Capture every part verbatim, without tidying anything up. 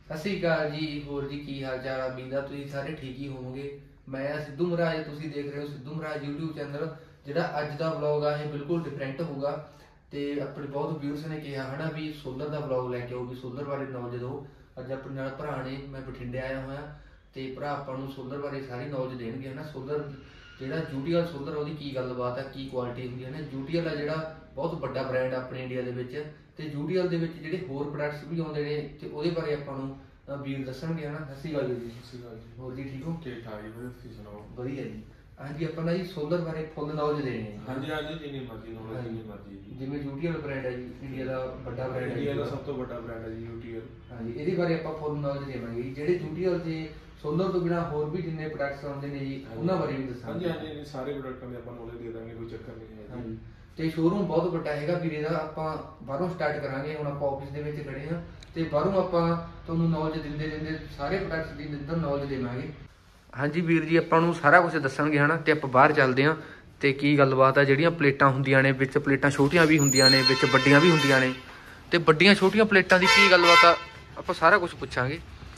ਸਤਿ ਸ਼੍ਰੀ ਅਕਾਲ ਜੀ। ਹੋਰ ਜੀ ਕੀ ਹਾਲ ਚਾਲ ਆ? ਉਮੀਦ ਤੁਸੀਂ ਸਾਰੇ ਠੀਕ ਹੀ ਹੋਵੋਗੇ। ਮੈਂ ਆ ਸਿੱਧੂ ਮਹਾਰਾਜ, ਤੁਸੀਂ ਦੇਖ ਰਹੇ ਹੋ ਸਿੱਧੂ ਮਹਾਰਾਜ YouTube ਚੈਨਲ। ਜਿਹੜਾ ਅੱਜ ਦਾ ਵਲੌਗ ਆ ਇਹ ਬਿਲਕੁਲ ਡਿਫਰੈਂਟ ਹੋਊਗਾ ਤੇ ਆਪਣੇ ਬਹੁਤ ਵਿਊਅਰਸ ਨੇ ਕਿਹਾ ਹਨਾ ਵੀ ਸੋਲਰ ਦਾ ਵਲੌਗ ਲੈ ਕੇ ਆਓ, ਵੀ ਸੋਲਰ ਬਾਰੇ ਨੌਲੇਜ ਦਿਓ। ਅੱਜ ਆਪਣੇ ਨਾਲ ਭਰਾ ਨੇ, ਮੈਂ ਬਠਿੰਡੇ ਆਇਆ ਹੋਇਆ ਤੇ ਭਰਾ ਆਪਾਂ ਨੂੰ ਸੋਲਰ ਬਾਰੇ ਸਾਰੀ ਨੌਲੇਜ ਦੇਣਗੇ ਹਨਾ। ਸੋਲਰ ਜਿਹੜਾ ਜੂਟੀਐਲ ਸੋਲਰ ਉਹਦੀ ਕੀ ਗੱਲਬਾਤ ਆ, ਕੀ ਕੁਆਲਿਟੀ ਹੁੰਦੀ ਹੈ ਨਾ। ਜੂਟੀਐਲ ਆ ਜਿਹੜਾ ਬਹੁਤ ਵੱਡਾ ਬ੍ਰਾਂਡ ਆਪਣੇ ਇੰਡੀਆ ਦੇ ਵਿੱਚ, ਤੇ ਜੂਟੀਐਲ ਦੇ ਵਿੱਚ ਜਿਹੜੇ ਹੋਰ ਪ੍ਰੋਡਕਟਸ ਵੀ ਆਉਂਦੇ ਨੇ ਤੇ ਉਹਦੇ ਬਾਰੇ ਆਪਾਂ ਨੂੰ ਵੀਰ ਦੱਸਣਗੇ ਹਨਾ। ਸਤਿ ਸ਼੍ਰੀ ਅਕਾਲ ਜੀ। ਸਤਿ ਸ਼੍ਰੀ ਅਕਾਲ ਜੀ। ਹੋਰ ਜੀ ਠੀਕ ਹੋ? ਠੀਕ ਠਾਕ ਜੀ, ਵਧੀਆ ਤੁਸੀਂ ਸੁਣਾਓ? ਵਧੀਆ ਜੀ। ਹਾਂਜੀ ਆਪਾਂ ਨਾ ਜੀ ਸੋਲਰ ਬਾਰੇ ਫੁੱਲ ਨੌਲੇਜ ਦੇਣੀ ਹੈ। ਹਾਂਜੀ ਹਾਂਜੀ, ਜਿੰਨੀ ਮਰਜ਼ੀ ਨੌਲੇਜ ਜਿੰਨੀ ਮਰਜ਼ੀ ਜੀ। ਜਿਵੇਂ ਜੂਟੀਐਲ ਬ੍ਰਾਂਡ ਹੈ ਜੀ, ਇੰਡੀਆ ਦਾ ਵੱਡਾ ਬ੍ਰਾਂਡ ਹੈ, ਇੰਡੀਆ ਦਾ ਸਭ ਤੋਂ ਵੱਡਾ ਬ੍ਰਾਂਡ ਹੈ ਜੀ ਯੂਟੀਐਲ। ਹਾਂਜੀ ਇਹਦੇ ਬਾਰੇ ਆਪਾਂ ਫੁੱਲ ਨੌਲੇਜ ਦੇਵਾਂਗੇ ਜੀ। ਜਿਹੜੇ ਜੂਟੀਐਲ ਦੇ ਸੋਲਰ ਤੋਂ ਬਿਨਾਂ ਹੋਰ ਵੀ ਜਿੰਨੇ ਪ੍ਰੋਡਕਟਸ ਆਉਂਦੇ ਨੇ ਜੀ ਉਹਨਾਂ ਬਾਰੇ ਵੀ ਦੱਸਾਂਗੇ। ਹਾਂਜੀ ਹਾਂਜੀ, ਸਾਰੇ ਪ੍ਰੋਡਕਟਾਂ ਦੀ ਆਪਾਂ ਨੌਲੇਜ ਦੇ ਦਾਂਗੇ, ਕੋਈ ਚੱਕਰ ਨਹੀਂ ਹੈ। ਹਾਂਜੀ ਤੇ ਸ਼ੋਰੂਮ ਬਹੁਤ ਵੱਡਾ ਹੈਗਾ ਵੀਰੇ ਦਾ। ਆਪਾਂ ਬਾਹਰੋਂ ਸਟਾਰਟ ਕਰਾਂਗੇ, ਹੁਣ ਆਪਾਂ ਆਫਿਸ ਦੇ ਵਿੱਚ ਖੜੇ ਹਾਂ ਤੇ ਬਾਹਰੋਂ ਆਪਾਂ ਤੁਹਾਨੂੰ ਨੌਲੇਜ ਦਿੰਦੇ ਦਿੰਦੇ ਸਾਰੇ ਪ੍ਰੋਡਕਟਸ ਦੀ ਅੰਦਰ ਨੌਲੇਜ ਦੇਵਾਂਗੇ। ਹਾਂਜੀ ਵੀਰ ਜੀ ਆਪਾਂ ਨੂੰ ਸਾਰਾ ਕੁਝ ਦੱਸਣਗੇ ਹਨਾ। ਤੇ ਆਪਾਂ ਬਾਹਰ ਚੱਲਦੇ ਹਾਂ ਤੇ ਕੀ ਗੱਲਬਾਤ ਆ। ਜਿਹੜੀਆਂ ਪਲੇਟਾਂ ਹੁੰਦੀਆਂ ਨੇ, ਵਿੱਚ ਪਲੇਟਾਂ ਛੋਟੀਆਂ ਵੀ ਹੁੰਦੀਆਂ ਨੇ, ਵਿੱਚ ਵੱਡੀਆਂ ਵੀ ਹੁੰਦੀਆਂ ਨੇ, ਤੇ ਵੱਡੀਆਂ ਛੋਟੀਆਂ ਪਲੇਟਾਂ ਦੀ ਕੀ ਗੱਲਬਾਤ ਆ ਆਪਾਂ ਸਾਰਾ ਕੁਝ ਪੁੱਛਾਂਗੇ।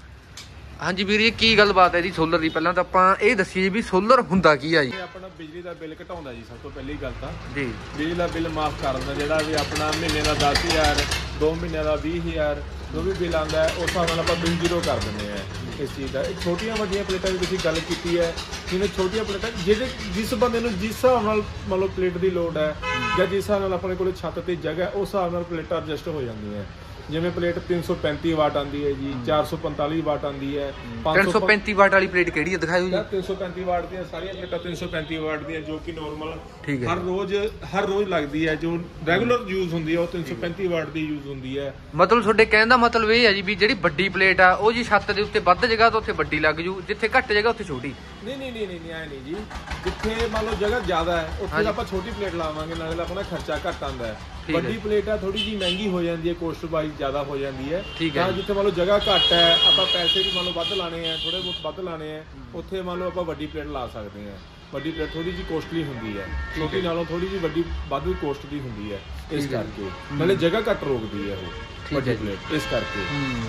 ਹਾਂਜੀ ਵੀਰ ਜੀ ਕੀ ਗੱਲਬਾਤ ਹੈ ਜੀ ਸੋਲਰ ਦੀ? ਪਹਿਲਾਂ ਤਾਂ ਆਪਾਂ ਇਹ ਦੱਸੀਏ ਵੀ ਸੋਲਰ ਹੁੰਦਾ ਕੀ ਆ ਜੀ? ਆਪਣਾ ਬਿਜਲੀ ਦਾ ਬਿੱਲ ਘਟਾਉਂਦਾ ਜੀ। ਸਭ ਤੋਂ ਪਹਿਲੀ ਗੱਲ ਤਾਂ ਜੀ ਬਿਜਲੀ ਦਾ ਬਿੱਲ ਮਾਫ ਕਰ ਦਿੰਦਾ। ਜਿਹੜਾ ਵੀ ਆਪਣਾ ਮਹੀਨੇ ਦਾ ਦਸ ਹਜ਼ਾਰ, ਦੋ ਮਹੀਨਿਆਂ ਦਾ ਵੀਹ ਹਜ਼ਾਰ ਜੋ ਵੀ ਬਿੱਲ ਆਉਂਦਾ ਉਸ ਹਿਸਾਬ ਨਾਲ ਆਪਾਂ ਬਿੱਲ ਜ਼ੀਰੋ ਕਰ ਦਿੰਦੇ ਹਾਂ ਇਸ ਚੀਜ਼ ਦਾ। ਇਹ ਛੋਟੀਆਂ ਵੱਡੀਆਂ ਪਲੇਟਾਂ ਦੀ ਤੁਸੀਂ ਗੱਲ ਕੀਤੀ ਹੈ, ਜਿਵੇਂ ਛੋਟੀਆਂ ਪਲੇਟਾਂ ਜਿਹੜੇ ਜਿਸ ਬੰਦੇ ਨੂੰ ਜਿਸ ਹਿਸਾਬ ਨਾਲ ਮੰਨ ਲਓ ਪਲੇਟ ਦੀ ਲੋੜ ਹੈ ਜਾਂ ਜਿਸ ਹਿਸਾਬ ਨਾਲ ਆਪਣੇ ਕੋਲ ਛੱਤ ਤੇ ਜਗ੍ਹਾ ਉਸ ਹਿਸਾਬ ਨਾਲ ਪਲੇਟਾਂ ਐਡਜਸਟ ਹੋ ਜਾਂਦੀਆਂ। ਜਿਵੇਂ ਪਲੇਟ ਤਿੰਨ ਸੌ ਪੈਂਤੀ ਵਾਟ ਆਉਂਦੀ ਹੈ ਜੀ, ਚਾਰ ਸੌ ਪੰਤਾਲੀ ਵਾਟ ਆਉਂਦੀ ਹੈ। ਤਿੰਨ ਸੌ ਪੈਂਤੀ ਵਾਟ ਵਾਲੀ ਪਲੇਟ ਕਿਹੜੀ ਹੈ ਦਿਖਾਇਓ ਜੀ? ਤਿੰਨ ਸੌ ਪੈਂਤੀ ਵਾਟ ਦੀਆਂ ਸਾਰੀਆਂ ਪਲੇਟਾਂ ਤਿੰਨ ਸੌ ਪੈਂਤੀ ਵਾਟ ਦੀਆਂ, ਜੋ ਕਿ ਨੋਰਮਲ ਠੀਕ ਹੈ ਹਰ ਰੋਜ਼ ਹਰ ਰੋਜ਼ ਲੱਗਦੀ ਹੈ। ਜੋ ਰੈਗੂਲਰ ਯੂਜ਼ ਹੁੰਦੀ ਹੈ ਉਹ ਤਿੰਨ ਸੌ ਪੈਂਤੀ ਵਾਟ ਦੀ ਯੂਜ਼ ਹੁੰਦੀ ਹੈ। ਮਤਲਬ ਤੁਹਾਡੇ ਕਹਿਣ ਦਾ ਮਤਲਬ ਇਹ ਹੈ ਜੀ ਵੀ ਜਿਹੜੀ ਵੱਡੀ ਪਲੇਟ ਆ ਉਹ ਜੀ ਛੱਤ ਦੇ ਉੱਤੇ ਵੱਧ ਜਗ੍ਹਾ ਤੋਂ ਉੱਥੇ ਵੱਡੀ ਲੱਗ ਜੂ, ਜਿੱਥੇ ਘੱਟ ਜਗ੍ਹਾ ਉੱਥੇ ਛੋਟੀ? ਨਹੀਂ ਨਹੀਂ ਨਹੀਂ ਨਹੀਂ ਐ ਨਹੀਂ ਜੀ। ਜਿੱਥੇ ਮੰਨ ਲਓ ਜਗ੍ਹਾ ਜ਼ਿਆਦਾ ਹੈ ਉੱਥੇ ਆਪਾਂ ਛੋਟੀ ਪਲੇਟ ਲਾਵਾਂਗੇ, ਨਾਲੇ ਆਪਣਾ ਖਰਚਾ ਘੱਟ ਆਉਂਦਾ ਹੈ। ਵੱਡੀ ਪਲੇਟ ਆ ਥੋੜੀ ਜਿਹੀ ਮਹਿੰਗੀ ਹੋ ਜਾਂਦੀ ਹੈ, ਕੋਸਟ ਵਾਈਜ਼ ਜ਼ਿਆਦਾ ਹੋ ਜਾਂਦੀ ਹੈ। ਤਾਂ ਜਿੱਥੇ ਮੰਨ ਲਓ ਜਗ੍ਹਾ ਘੱਟ ਹੈ, ਆਪਾਂ ਪੈਸੇ ਵੀ ਮੰਨ ਲਓ ਵੱਧ ਲਾਣੇ ਆ, ਥੋੜੇ ਬਹੁਤ ਵੱਧ ਲਾਣੇ ਆ, ਉੱਥੇ ਮੰਨ ਲਓ ਆਪਾਂ ਵੱਡੀ ਪਲੇਟ ਲਾ ਸਕਦੇ ਹਾਂ। ਵੱਡੀ ਪਲੇਟ ਥੋੜੀ ਜਿਹੀ ਕੋਸਟਲੀ ਹੁੰਦੀ ਹੈ, ਛੋਟੀ ਨਾਲੋਂ ਥੋੜੀ ਜਿਹੀ ਵੱਡੀ ਵੱਧ ਕੋਸਟ ਦੀ ਹੁੰਦੀ ਹੈ, ਇਸ ਕਰਕੇ ਨਾਲੇ ਜਗ੍ਹਾ ਘੱਟ ਰੋਕਦੀ ਹੈ ਉਹ ਵੱਡੀ ਪਲੇਟ, ਇਸ ਕਰਕੇ।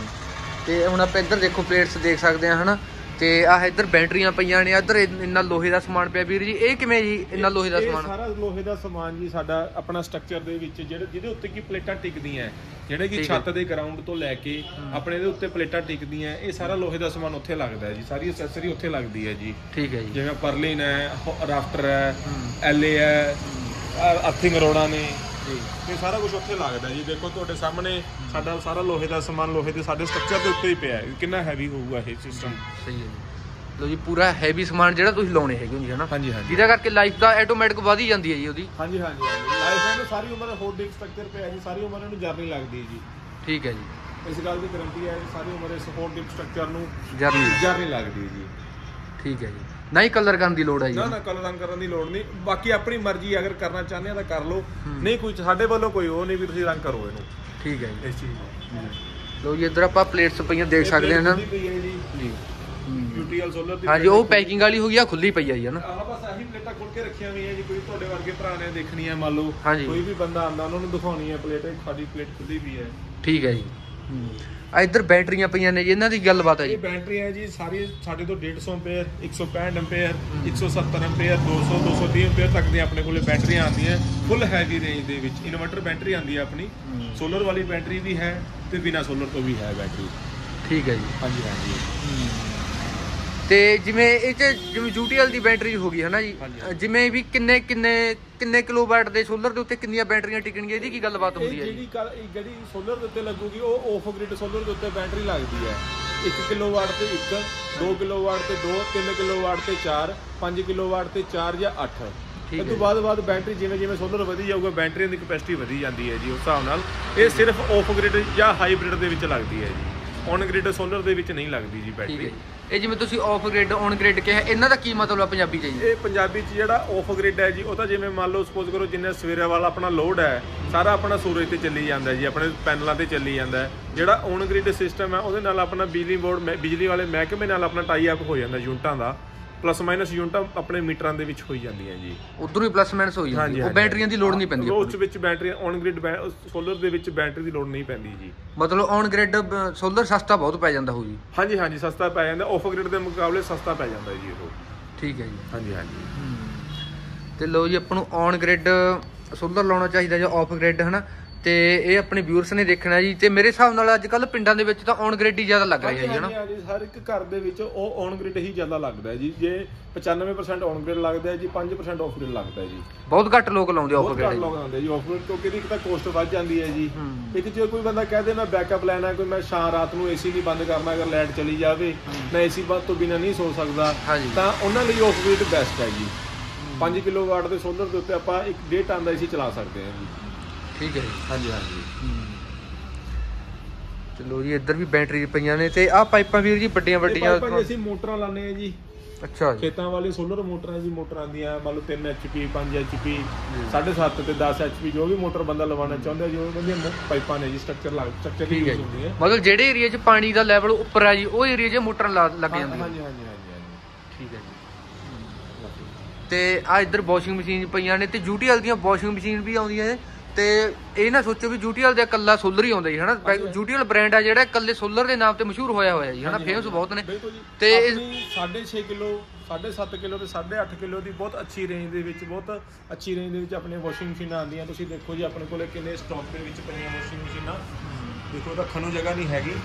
ਤੇ ਹੁਣ ਆਪਾਂ ਇੱਧਰ ਦੇਖੋ ਪਲੇਟਸ ਦੇਖ ਸਕਦੇ ਹਾਂ ਹਨਾ। ਤੇ ਆਹ ਇੱਧਰ ਬੈਟਰੀਆਂ ਪਈਆਂ ਨੇ, ਇੱਧਰ ਇੰਨਾ ਲੋਹੇ ਦਾ ਸਮਾਨ ਪਿਆ ਵੀਰ ਜੀ। ਇਹ ਕਿਵੇਂ ਜੀ ਇੰਨਾ ਲੋਹੇ ਦਾ ਸਮਾਨ? ਸਾਰਾ ਲੋਹੇ ਦਾ ਸਮਾਨ ਜੀ ਸਾਡਾ ਆਪਣਾ ਸਟਰਕਚਰ ਦੇ ਵਿੱਚ ਜਿਹੜੇ ਜਿਹਦੇ ਉੱਤੇ ਕੀ ਪਲੇਟਾਂ ਟਿਕਦੀਆਂ, ਜਿਹੜੇ ਕਿ ਛੱਤ ਦੇ ਗਰਾਊਂਡ ਤੋਂ ਲੈ ਕੇ ਆਪਣੇ ਦੇ ਉੱਤੇ ਪਲੇਟਾਂ ਟਿਕਦੀਆਂ, ਇਹ ਸਾਰਾ ਲੋਹੇ ਦਾ ਸਮਾਨ ਉੱਥੇ ਲੱਗਦਾ ਹੈ ਜੀ। ਸਾਰੀ ਐਕਸੈਸਰੀ ਉੱਥੇ ਲੱਗਦੀ ਹੈ ਜੀ। ਠੀਕ ਹੈ ਜੀ। ਜਿਵੇਂ ਪਰਲਿਨ ਹੈ, ਰਾਫਟਰ ਹੈ, ਐਲਏ ਹੈ, ਅਰਥਿੰਗ ਰੋਡਾਂ ਨੇ ਜੀ, ਇਹ ਸਾਰਾ ਕੁਝ ਉੱਥੇ ਲੱਗਦਾ ਜੀ। ਦੇਖੋ ਤੁਹਾਡੇ ਸਾਹਮਣੇ ਸਾਡਾ ਸਾਰਾ ਲੋਹੇ ਦਾ ਸਮਾਨ ਲੋਹੇ ਦੇ ਸਾਡੇ ਸਟਰਕਚਰ ਦੇ ਉੱਤੇ ਹੀ ਪਿਆ ਹੈ। ਕਿੰਨਾ ਹੈਵੀ ਹੋਊਗਾ ਇਹ ਸਿਸਟਮ। ਸਹੀ ਹੈ ਜੀ। ਲੋ ਜੀ ਪੂਰਾ ਹੈਵੀ ਸਮਾਨ ਜਿਹੜਾ ਤੁਸੀਂ ਲਾਉਣੇ ਹੈਗੇ ਜੀ ਹਨਾ। ਹਾਂਜੀ ਹਾਂਜੀ, ਜਿਹਦਾ ਕਰਕੇ ਲਾਈਫ ਦਾ ਆਟੋਮੈਟਿਕ ਵਧ ਹੀ ਜਾਂਦੀ ਹੈ ਜੀ ਉਹਦੀ। ਹਾਂਜੀ ਹਾਂਜੀ ਹਾਂਜੀ, ਲਾਈਫ ਇਹਨੂੰ ਸਾਰੀ ਉਮਰ ਹੋਰ ਡੀਪ ਸਟਰਕਚਰ ਪਿਆ ਜੀ, ਸਾਰੀ ਉਮਰ ਇਹਨੂੰ ਜਰਨੀ ਲੱਗਦੀ ਹੈ ਜੀ। ਠੀਕ ਹੈ ਜੀ, ਇਸ ਗੱਲ ਦੀ ਗਾਰੰਟੀ ਹੈ ਸਾਰੀ ਉਮਰ ਇਸ ਹੋਰ ਡੀਪ ਸਟਰਕਚਰ ਨੂੰ ਜਰਨੀ ਜਰਨੀ ਲੱਗਦੀ ਹੈ ਜੀ। ਠੀਕ ਹੈ ਜੀ, ਨਾ ਹੀ ਕਲਰ ਕਰਨ ਦੀ ਲੋੜ ਹੈ ਜੀ? ਨਾ ਨਾ, ਕਲਰ ਰੰਗ ਕਰਨ ਦੀ ਲੋੜ ਨਹੀਂ। ਬਾਕੀ ਆਪਣੀ ਮਰਜ਼ੀ, ਅਗਰ ਕਰਨਾ ਚਾਹੁੰਦੇ ਆ ਤਾਂ ਕਰ ਲਓ, ਨਹੀਂ ਕੋਈ ਸਾਡੇ ਵੱਲੋਂ ਕੋਈ ਉਹ ਨਹੀਂ ਵੀ ਤੁਸੀਂ ਰੰਗ ਕਰੋ ਇਹਨੂੰ। ਠੀਕ ਹੈ ਜੀ, ਇਸ ਚੀਜ਼ ਨੂੰ। ਲੋ ਜੀ ਇੱਧਰ ਆਪਾਂ ਪਲੇਟਸ ਪਈਆਂ ਦੇਖ ਸਕਦੇ ਹਾਂ ਨਾ ਜੀ। ਯੂਟੀਐਲ ਸੋਲਰ ਦੀ ਹਾਂਜੀ, ਉਹ ਪੈਕਿੰਗ ਵਾਲੀ ਹੋ ਗਈ ਆ, ਖੁੱਲੀ ਪਈ ਆ ਜੀ ਹਨਾ। ਆਹ ਬਸ ਆਹੀ ਪਲੇਟਾਂ ਖੋਲ ਕੇ ਰੱਖੀਆਂ ਹੋਈਆਂ ਜੀ। ਕੋਈ ਤੁਹਾਡੇ ਵਰਗੇ ਭਰਾ ਨੇ ਦੇਖਣੀ ਹੈ, ਮੰਨ ਲਓ ਕੋਈ ਵੀ ਬੰਦਾ ਆਉਂਦਾ ਉਹਨਾਂ ਨੂੰ ਦਿਖਾਉਣੀ ਹੈ ਪਲੇਟ, ਸਾਡੀ ਪਲੇਟ ਖੁੱਲੀ ਵੀ ਹੈ। ਠੀਕ ਹੈ ਜੀ। ਆ ਇੱਧਰ ਬੈਟਰੀਆਂ ਪਈਆਂ ਨੇ ਜੀ, ਇਹਨਾਂ ਦੀ ਗੱਲਬਾਤ ਹੈ ਜੀ? ਇਹ ਬੈਟਰੀਆਂ ਜੀ ਸਾਰੀ ਸਾਡੇ ਤੋਂ ਡੇਢ ਸੌ ਐਂਪੀਅਰ, ਇੱਕ ਸੌ ਪੈਂਹਠ ਐਂਪੀਅਰ, ਇੱਕ ਸੌ ਸੱਤਰ ਐਂਪੀਅਰ, ਦੋ ਸੌ, ਦੋ ਸੌ ਤੀਹ ਐਂਪੀਅਰ ਤੱਕ ਦੀਆਂ ਆਪਣੇ ਕੋਲੇ ਬੈਟਰੀਆਂ ਆਉਂਦੀਆਂ ਫੁੱਲ ਹੈਵੀ ਰੇਂਜ ਦੇ ਵਿੱਚ। ਇਨਵਰਟਰ ਬੈਟਰੀ ਆਉਂਦੀ ਹੈ ਆਪਣੀ, ਸੋਲਰ ਵਾਲੀ ਬੈਟਰੀ ਵੀ ਹੈ ਤੇ ਬਿਨਾਂ ਸੋਲਰ ਤੋਂ ਵੀ ਹੈ ਬੈਟਰੀ। ਠੀਕ ਹੈ ਜੀ। ਹਾਂਜੀ ਹਾਂਜੀ। ਤੇ ਜਿਵੇਂ ਇਹ ਚ ਜਿਵੇਂ ਯੂਟੀਐਲ ਦੀ ਬੈਟਰੀ ਹੋ ਗਈ ਹੈ ਨਾ ਜੀ, ਜਿਵੇਂ ਵੀ ਕਿੰਨੇ ਕਿੰਨੇ ਕਿੰਨੇ ਕਿਲੋਵਾਟ ਦੇ ਸੋਲਰ ਦੇ ਉੱਤੇ ਕਿੰਨੀਆਂ ਬੈਟਰੀਆਂ ਟਿਕਣਗੀਆਂ, ਇਹਦੀ ਕੀ ਗੱਲਬਾਤ ਹੁੰਦੀ ਹੈ? ਜਿਹੜੀ ਜਿਹੜੀ ਸੋਲਰ ਦੇ ਉੱਤੇ ਲੱਗੂਗੀ ਉਹ ਆਫ ਗ੍ਰਿਡ ਸੋਲਰ ਦੇ ਉੱਤੇ ਬੈਟਰੀ ਲੱਗਦੀ ਹੈ। ਇੱਕ ਕਿਲੋਵਾਟ ਤੇ ਇੱਕ, ਦੋ ਕਿਲੋਵਾਟ ਤੇ ਦੋ, ਤਿੰਨ ਕਿਲੋਵਾਟ ਤੇ ਚਾਰ, ਪੰਜ ਕਿਲੋਵਾਟ ਤੇ ਚਾਰ ਜਾਂ ਅੱਠ। ਇਸ ਤੋਂ ਬਾਅਦ ਬਾਅਦ ਬੈਟਰੀ ਜਿਵੇਂ ਜਿਵੇਂ ਸੋਲਰ ਵਧੀ ਜਾਊਗਾ ਬੈਟਰੀਆਂ ਦੀ ਕਪੈਸਿਟੀ ਵਧੀ ਜਾਂਦੀ ਹੈ ਜੀ। ਉਸ ਹਿਸਾਬ ਨਾਲ ਇਹ ਸਿਰਫ ਆਫ ਗ੍ਰਿਡ ਜਾਂ ਹਾਈਬ੍ਰਿਡ ਦੇ ਵਿੱਚ ਲੱਗਦੀ ਹੈ ਜੀ, ਔਨ ਗ੍ਰਿਡ ਸੋਲਰ ਦੇ ਵਿੱਚ ਨਹੀਂ ਲੱਗਦੀ ਜੀ ਬੈਟਰੀ। ਇਹ ਜਿਵੇਂ ਤੁਸੀਂ ਆਫ ਗ੍ਰਿਡ ਔਨ ਗ੍ਰਿਡ ਕਿਹਾ, ਇਹਨਾਂ ਦਾ ਕੀ ਮਤਲਬ ਆ ਪੰਜਾਬੀ ਚ ਜੀ? ਇਹ ਪੰਜਾਬੀ ਚ ਜਿਹੜਾ ਆਫ ਗ੍ਰਿਡ ਹੈ ਜੀ, ਉਹ ਤਾਂ ਜਿਵੇਂ ਮੰਨ ਲਓ ਸਪੋਜ਼ ਕਰੋ ਜਿੰਨੇ ਸਵੇਰੇ ਵਾਲਾ ਆਪਣਾ ਲੋਡ ਹੈ ਸਾਰਾ ਆਪਣਾ ਸੂਰਜ ਤੇ ਚੱਲੀ ਜਾਂਦਾ ਜੀ, ਆਪਣੇ ਪੈਨਲਾਂ ਤੇ ਚੱਲੀ ਜਾਂਦਾ। ਜਿਹੜਾ ਔਨ ਗ੍ਰਿਡ ਸਿਸਟਮ ਹੈ ਉਹਦੇ ਨਾਲ ਆਪਣਾ ਬਿਜਲੀ ਬੋਰਡ ਬਿਜਲੀ ਵਾਲੇ ਮਹਿਕਮੇ ਨਾਲ ਆਪਣਾ ਟਾਈ ਅਪ ਹੋ ਜਾਂਦਾ ਯੂਨਿਟਾਂ ਦਾ। ਪਲੱਸ ਮਾਈਨਸ ਯੂਨਿਟਾਂ ਆਪਣੇ ਮੀਟਰਾਂ ਦੇ ਵਿੱਚ ਹੋਈ ਜਾਂਦੀਆਂ ਜੀ। ਉਧਰੋਂ ਹੀ ਪਲੱਸ ਮਾਈਨਸ ਹੋਈ ਜਾਂਦੀ ਹੈ, ਉਹ ਬੈਟਰੀਆਂ ਦੀ ਲੋੜ ਨਹੀਂ ਪੈਂਦੀ ਉਸ ਵਿੱਚ ਬੈਟਰੀਆਂ ਔਨ ਗ੍ਰਿਡ ਸੋਲਰ ਦੇ ਵਿੱਚ ਬੈਟਰੀ ਦੀ ਲੋੜ ਨਹੀਂ ਪੈਂਦੀ ਜੀ। ਮਤਲਬ ਔਨ ਗ੍ਰਿਡ ਸੋਲਰ ਸਸਤਾ ਬਹੁਤ ਪੈ ਜਾਂਦਾ ਹੋਊ ਜੀ। ਹਾਂਜੀ ਹਾਂਜੀ ਸਸਤਾ ਪੈ ਜਾਂਦਾ, ਆਫ ਗ੍ਰਿਡ ਦੇ ਮੁਕਾਬਲੇ ਸਸਤਾ ਪੈ ਜਾਂਦਾ ਜੀ ਉਹ। ਠੀਕ ਹੈ ਜੀ। ਹਾਂਜੀ ਹਾਂਜੀ। ਤੇ ਲੋ ਜੀ ਆਪਾਂ ਨੂੰ ਔਨ ਗ੍ਰਿਡ ਸੋਲਰ ਲਾਉਣਾ ਚਾਹੀਦਾ ਜਾਂ ਆਫ ਗ੍ਰਿਡ ਹਨਾ, ਤੇ ਇਹ ਆਪਣੇ ਵਿਊਅਰਸ ਨੇ ਦੇਖਣਾ ਜੀ। ਤੇ ਮੇਰੇ ਹਿਸਾਬ ਨਾਲ ਅੱਜ ਕੱਲ ਪਿੰਡਾਂ ਦੇ ਵਿੱਚ ਤਾਂ ਔਨ ਗ੍ਰਿਡ ਹੀ ਜ਼ਿਆਦਾ ਲੱਗ ਰਿਹਾ ਹੈ ਜੀ ਹਨਾ। ਹਾਂਜੀ ਹਰ ਇੱਕ ਘਰ ਦੇ ਵਿੱਚ ਉਹ ਔਨ ਗ੍ਰਿਡ ਹੀ ਜ਼ਿਆਦਾ ਲੱਗਦਾ ਹੈ ਜੀ। ਜੇ ਪਚਾਨਵੇਂ ਪਰਸੈਂਟ ਔਨ ਗ੍ਰਿਡ ਲੱਗਦਾ ਹੈ ਜੀ, ਪੰਜ ਪਰਸੈਂਟ ਆਫ ਗ੍ਰਿਡ ਲੱਗਦਾ ਹੈ ਜੀ। ਬਹੁਤ ਘੱਟ ਲੋਕ ਲਾਉਂਦੇ ਆਫ ਗ੍ਰਿਡ। ਬਹੁਤ ਘੱਟ ਲੋਕ ਲਾਉਂਦੇ ਜੀ ਆਫ ਗ੍ਰਿਡ, ਕਿਉਂਕਿ ਇਹਦੀ ਇੱਕ ਤਾਂ ਕੋਸਟ ਵੱਧ ਜਾਂਦੀ ਹੈ ਜੀ। ਇੱਕ ਜੇ ਕੋਈ ਬੰਦਾ ਕਹਦੇ ਮੈਂ ਬੈਕਅਪ ਲੈਣਾ, ਕੋਈ ਮੈਂ ਸ਼ਾਮ ਰਾਤ ਨੂੰ ਏਸੀ ਨਹੀਂ ਬੰਦ ਕਰਨਾ, ਅਗਰ ਲਾਈਟ ਚਲੀ ਜਾਵੇ ਮੈਂ ਏਸੀ ਬੰਦ ਤੋਂ ਬਿਨਾਂ ਨਹੀਂ ਸੋ ਸਕਦਾ, ਤਾਂ ਉਹਨਾਂ ਲਈ ਆਫ ਗ੍ਰਿਡ ਬੈਸਟ ਹੈ ਜੀ। ਪੰਜ ਕਿਲੋ ਵਾਟ ਦੇ ਸੋਲਰ ਦੇ ਉੱਤੇ ਆਪਾਂ ਇੱਕ ਡੇਢ ਟਨ ਦਾ ਏਸੀ ਚਲਾ ਸਕਦੇ ਹਾਂ ਜੀ। ਠੀਕ ਹੈ ਜੀ। ਹਾਂਜੀ ਹਾਂਜੀ। ਚਲੋ ਜੀ ਇੱਧਰ ਵੀ ਬੈਟਰੀ ਪਈਆਂ ਨੇ, ਤੇ ਆਹ ਪਾਈਪਾਂ ਵੀਰ ਜੀ ਵੱਡੀਆਂ ਵੱਡੀਆਂ ਅਸੀਂ ਮੋਟਰਾਂ ਲਾਉਂਦੇ ਆ ਜੀ। ਅੱਛਾ ਜੀ। ਖੇਤਾਂ ਵਾਲੇ ਸੋਲਰ ਮੋਟਰਾਂ ਜੀ, ਮੋਟਰਾਂ ਆਉਂਦੀਆਂ ਮੰਨ ਲਓ ਤਿੰਨ ਐਚ ਪੀ, ਪੰਜ ਐਚ ਪੀ, ਸਾਢੇ ਸੱਤ ਤੇ ਦਸ ਐਚ ਪੀ, ਜੋ ਵੀ ਮੋਟਰ ਬੰਦਾ ਲਵਾਉਣਾ ਚਾਹੁੰਦਾ ਜੀ, ਉਹ ਵਧੀਆ ਪਾਈਪਾਂ ਨੇ ਜੀ। ਸਟਰਕਚਰ ਲੱਗ ਸਟਰਕਚਰ ਦੀ ਯੂਜ਼ ਹੁੰਦੀ ਹੈ। ਮਤਲਬ ਜਿਹੜੇ ਏਰੀਆ 'ਚ ਪਾਣੀ ਦਾ ਲੈਵਲ ਉੱਪਰ ਆ ਜੀ, ਉਹ ਏਰੀਆ 'ਚ ਮੋਟਰਾਂ ਲੱਗ ਜਾਂਦੀਆਂ। ਹਾਂਜੀ ਹਾਂਜੀ ਹਾਂਜੀ। ਠੀਕ ਹੈ ਜੀ। ਤੇ ਆ ਇੱਧਰ ਵਾਸ਼ਿੰਗ ਮਸ਼ੀਨ ਪਈਆਂ ਨੇ, ਤੇ ਜੂਟੀਐਲ ਦੀਆਂ ਵਾਸ਼ਿੰਗ ਮਸ਼ੀਨ ਵੀ ਆਉਂਦੀਆਂ ਨੇ। ਤੇ ਇਹ ਨਾ ਸੋਚੋ ਵੀ ਜੂਟੀਐਲ ਦਾ ਇਕੱਲਾ ਸੋਲਰ ਹੀ ਆਉਂਦਾ ਜੀ ਹਨਾ। ਜੂਟੀਐਲ ਬ੍ਰਾਂਡ ਆ ਜਿਹੜਾ ਇਕੱਲੇ ਸੋਲਰ ਦੇ ਨਾਮ ਤੇ ਮਸ਼ਹੂਰ ਹੋਇਆ ਹੋਇਆ ਜੀ ਹਨਾ, ਫੇਮਸ ਬਹੁਤ ਨੇ। ਤੇ ਸਾਢੇ ਛੇ ਕਿਲੋ, ਸਾਢੇ ਸੱਤ ਕਿਲੋ ਤੇ ਸਾਢੇ ਅੱਠ ਕਿਲੋ ਦੀ ਬਹੁਤ ਅੱਛੀ ਰੇਂਜ ਦੇ ਵਿੱਚ, ਬਹੁਤ ਅੱਛੀ ਰੇਂਜ ਦੇ ਵਿੱਚ ਆਪਣੇ ਵਾਸ਼ਿੰਗ ਮਸ਼ੀਨਾਂ ਆਉਂਦੀਆਂ। ਤੁਸੀਂ ਦੇਖੋ ਜੀ ਆਪਣੇ ਕੋਲੇ ਕਿੰਨੇ ਸਟਾਕ ਦੇ ਵਿੱਚ ਪਈਆਂ ਵਾਸ਼ਿੰਗ ਮਸ਼ੀਨਾਂ। ਦੇਖੋ ਰੱਖਣ ਨੂੰ ਜਗ੍ਹਾ ਨਹੀਂ ਹੈਗੀ।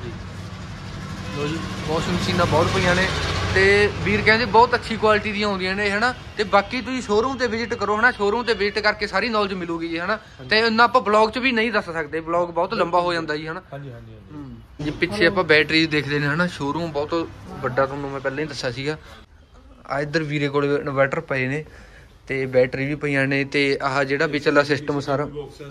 ਲੋ ਜੀ ਵਾਸ਼ਿੰਗ ਮਸ਼ੀਨਾਂ ਬਹੁਤ ਪਈਆਂ ਨੇ, ਤੇ ਵੀਰ ਕਹਿੰਦੇ ਬਹੁਤ ਅੱਛੀ ਕੁਆਲਿਟੀ ਦੀਆਂ ਆਉਂਦੀਆਂ ਨੇ ਹਨਾ। ਤੇ ਬਾਕੀ ਤੁਸੀਂ ਸ਼ੋਰੂਮ ਤੇ ਵਿਜ਼ਿਟ ਕਰੋ ਹਨਾ, ਸ਼ੋਰੂਮ ਤੇ ਵਿਜ਼ਿਟ ਕਰਕੇ ਸਾਰੀ ਨੌਲੇਜ ਮਿਲੂਗੀ ਜੀ ਹਨਾ। ਤੇ ਇੰਨਾ ਆਪਾਂ ਬਲੌਗ 'ਚ ਵੀ ਨਹੀਂ ਦੱਸ ਸਕਦੇ, ਬਲੌਗ ਬਹੁਤ ਲੰਬਾ ਹੋ ਜਾਂਦਾ ਜੀ ਹਨਾ। ਹਾਂਜੀ ਹਾਂਜੀ। ਜੀ ਪਿੱਛੇ ਆਪਾਂ ਬੈਟਰੀ ਦੇਖਦੇ ਨੇ ਹਨਾ, ਸ਼ੋਰੂਮ ਬਹੁਤ ਵੱਡਾ ਤੁਹਾਨੂੰ ਮੈਂ ਪਹਿਲਾਂ ਹੀ ਦੱਸਿਆ ਸੀਗਾ। ਆ ਇੱਧਰ ਵੀਰੇ ਕੋਲ ਇਨਵਰਟਰ ਪਏ ਨੇ, ਤੇ ਬੈਟਰੀ ਵੀ ਪਈਆਂ ਨੇ, ਤੇ ਆਹ ਜਿਹੜਾ ਵਿਚਲਾ ਸਿਸਟਮ ਸਾਰਾ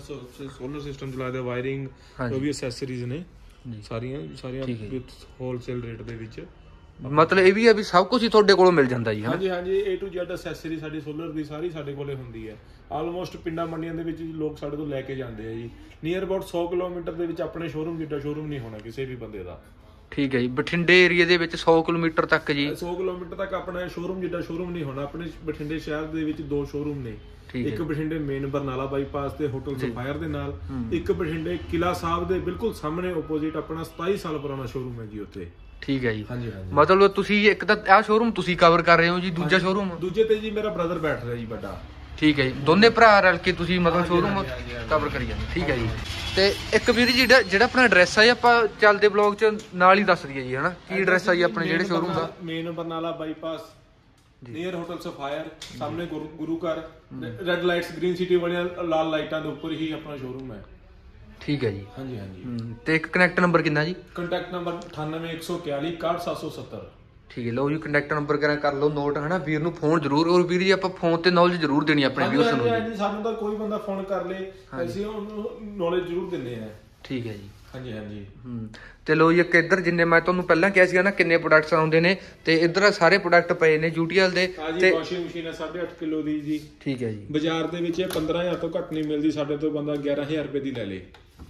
ਸੋਲਰ ਸਿਸਟਮ ਚਲਾਉਂਦੇ, ਵਾਇਰਿੰਗ, ਜੋ ਵੀ ਐਕਸੈਸਰੀਜ਼ ਨੇ ਸਾਰੀਆਂ ਸਾਰੀਆਂ ਵਿਦ ਹੋਲਸੇਲ ਰੇਟ ਦੇ ਵਿੱਚ। ਮਤਲਬ ਇਹ ਵੀ ਹੈ ਵੀ ਸਭ ਕੁਝ ਹੀ ਤੁਹਾਡੇ ਕੋਲੋਂ ਮਿਲ ਜਾਂਦਾ ਜੀ। ਹਾਂਜੀ ਹਾਂਜੀ, ਏ ਟੂ ਜ਼ੈਡ ਐਕਸੈਸਰੀ ਸਾਡੀ ਸੋਲਰ ਦੀ ਸਾਰੀ ਸਾਡੇ ਕੋਲੇ ਹੁੰਦੀ ਹੈ। ਆਲਮੋਸਟ ਪਿੰਡਾਂ ਮੰਡੀਆਂ ਦੇ ਵਿੱਚ ਲੋਕ ਸਾਡੇ ਤੋਂ ਲੈ ਕੇ ਜਾਂਦੇ ਆ ਜੀ। ਨੀਅਰ ਅਬਾਊਟ ਸੌ ਕਿਲੋਮੀਟਰ ਦੇ ਵਿੱਚ ਆਪਣੇ ਸ਼ੋਰੂਮ ਜਿੱਡਾ ਸ਼ੋਰੂਮ ਨਹੀਂ ਹੋਣਾ ਕਿਸੇ ਵੀ ਬੰਦੇ ਦਾ। ਠੀਕ ਹੈ ਜੀ। ਬਠਿੰਡੇ ਏਰੀਆ ਦੇ ਵਿੱਚ ਸੌ ਕਿਲੋਮੀਟਰ ਤੱਕ ਜੀ, ਸੌ ਕਿਲੋਮੀਟਰ ਤੱਕ ਆਪਣਾ ਸ਼ੋਰੂਮ ਜਿੱਡਾ ਸ਼ੋਰੂਮ ਨਹੀਂ ਹੋਣਾ। ਆਪਣੇ ਬਠਿੰਡੇ ਸ਼ਹਿਰ ਦੇ ਵਿੱਚ ਦੋ ਸ਼ੋਰੂਮ ਨੇ, ਇੱਕ ਬਠਿੰਡੇ ਮੇਨ ਬਰਨਾਲਾ ਬਾਈਪਾਸ ਤੇ ਹੋਟਲ ਸਫਾਇਰ ਦੇ ਨਾਲ, ਇੱਕ ਬਠਿੰਡੇ ਕਿਲਾ ਸਾਹਿਬ ਦੇ ਬਿਲਕੁਲ ਸਾਹਮਣੇ ਆਪੋਜ਼ਿਟ ਆਪਣਾ ਸਤਾਈ ਸਾਲ ਪੁਰਾਣਾ ਸ਼ੋਰੂਮ ਹੈ ਜੀ ਉੱਥੇ। ਠੀਕ ਹੈ ਜੀ। ਹਾਂਜੀ ਹਾਂਜੀ। ਮਤਲਬ ਤੁਸੀਂ ਇੱਕ ਤਾਂ ਆਹ ਸ਼ੋਰੂਮ ਤੁਸੀਂ ਕਵਰ ਕਰ ਰਹੇ ਹੋ ਜੀ, ਦੂਜਾ ਸ਼ੋਰੂਮ ਦੂਜੇ ਤੇ ਜੀ ਮੇਰਾ ਬ੍ਰਦਰ ਬੈਠ ਰਿਹਾ ਜੀ ਵੱਡਾ। ਠੀਕ ਹੈ ਜੀ, ਦੋਨੇ ਭਰਾ ਰਲ ਕੇ ਤੁਸੀਂ ਮਤਲਬ ਸ਼ੋਰੂਮ ਕਵਰ ਕਰੀ ਜਾਂਦੇ। ਠੀਕ ਹੈ ਜੀ। ਤੇ ਇੱਕ ਵੀਰ ਜੀ ਜਿਹੜਾ ਆਪਣਾ ਐਡਰੈਸ ਹੈ ਆਪਾਂ ਚੱਲਦੇ ਬਲੌਗ 'ਚ ਨਾਲ ਹੀ ਦੱਸ ਦਈਏ ਜੀ ਹਨਾ, ਕੀ ਐਡਰੈਸ ਆ ਜੀ ਆਪਣੇ ਜਿਹੜੇ ਸ਼ੋਰੂਮ ਦਾ? Main Barnala bypass near hotel sapphire, ਸਾਹਮਣੇ ਗੁਰੂ ਘਰ, ਰੈੱਡ ਲਾਈਟਸ ਗ੍ਰੀਨ ਸਿਟੀ ਵਾਲੀਆਂ ਲਾਲ ਲਾਈਟਾਂ ਦੇ ਉੱਪਰ ਹੀ ਆਪਣਾ ਸ਼ੋਰੂਮ ਹੈ। ਠੀਕ ਹੈ ਜੀ। ਹਾਂਜੀ ਹਾਂਜੀ। ਤੇ ਇੱਕ ਕਨੈਕਟ ਨੰਬਰ ਕਿੰਨਾ ਜੀ? ਕੰਟੈਕਟ ਨੰਬਰ ਅਠਾਨਵੇਂ ਇੱਕ ਸੌ ਇਕਤਾਲੀ ਇਕਾਹਠ ਸੱਤ ਸੌ ਸੱਤਰ। ਠੀਕ ਹੈ, ਲਓ ਜੀ ਕੰਟੈਕਟ ਨੰਬਰ ਕਰਾਂ ਕਰ ਲਓ ਨੋਟ ਹਨਾ। ਵੀਰ ਨੂੰ ਫੋਨ ਜ਼ਰੂਰ, ਔਰ ਵੀਰ ਜੀ ਆਪਾਂ ਫੋਨ ਤੇ ਨੌਲੇਜ ਜ਼ਰੂਰ ਦੇਣੀ ਆਪਣੇ ਵੀਅਰਸ ਨੂੰ ਜੀ। ਸਾਨੂੰ ਤਾਂ ਕੋਈ ਬੰਦਾ ਫੋਨ ਕਰ ਲੇ, ਅਸੀਂ ਉਹਨੂੰ ਨੌਲੇਜ ਜ਼ਰੂਰ ਦਿੰਦੇ ਆ। ਠੀਕ ਹੈ ਜੀ। ਹਾਂਜੀ ਹਾਂਜੀ। ਹੂੰ ਤੇ ਲੋ ਜੀ ਇੱਕ ਇੱਧਰ ਜਿੰਨੇ ਮੈਂ ਤੁਹਾਨੂੰ ਪਹਿਲਾਂ ਕਿਹਾ ਸੀਗਾ ਨਾ ਕਿੰਨੇ ਪ੍ਰੋਡਕਟਸ ਆਉਂਦੇ ਨੇ, ਤੇ ਇੱਧਰ ਸਾਰੇ ਪ੍ਰੋਡਕਟ ਪਏ ਨੇ ਜੂਟੀਐਲ ਦੇ। ਤੇ ਵਾਸ਼ਿੰਗ ਮਸ਼ੀਨ ਹੈ ਸਾਢੇ ਅੱਠ ਕਿਲੋ ਦੀ ਜੀ। ਠੀਕ ਹੈ ਜੀ। ਬਾਜ਼ਾਰ ਦੇ ਵਿੱਚ ਇਹ ਪੰਦਰਾਂ ਹਜ਼ਾਰ ਤੋਂ ਘੱਟ ਨਹੀਂ ਮਿਲਦੀ, ਸਾਡੇ ਤੋਂ ਬੰਦਾ ਗਿਆਰਾਂ ਹਜ਼ਾਰ ਰੁਪਏ ਦੀ ਲੈ ਲੇ।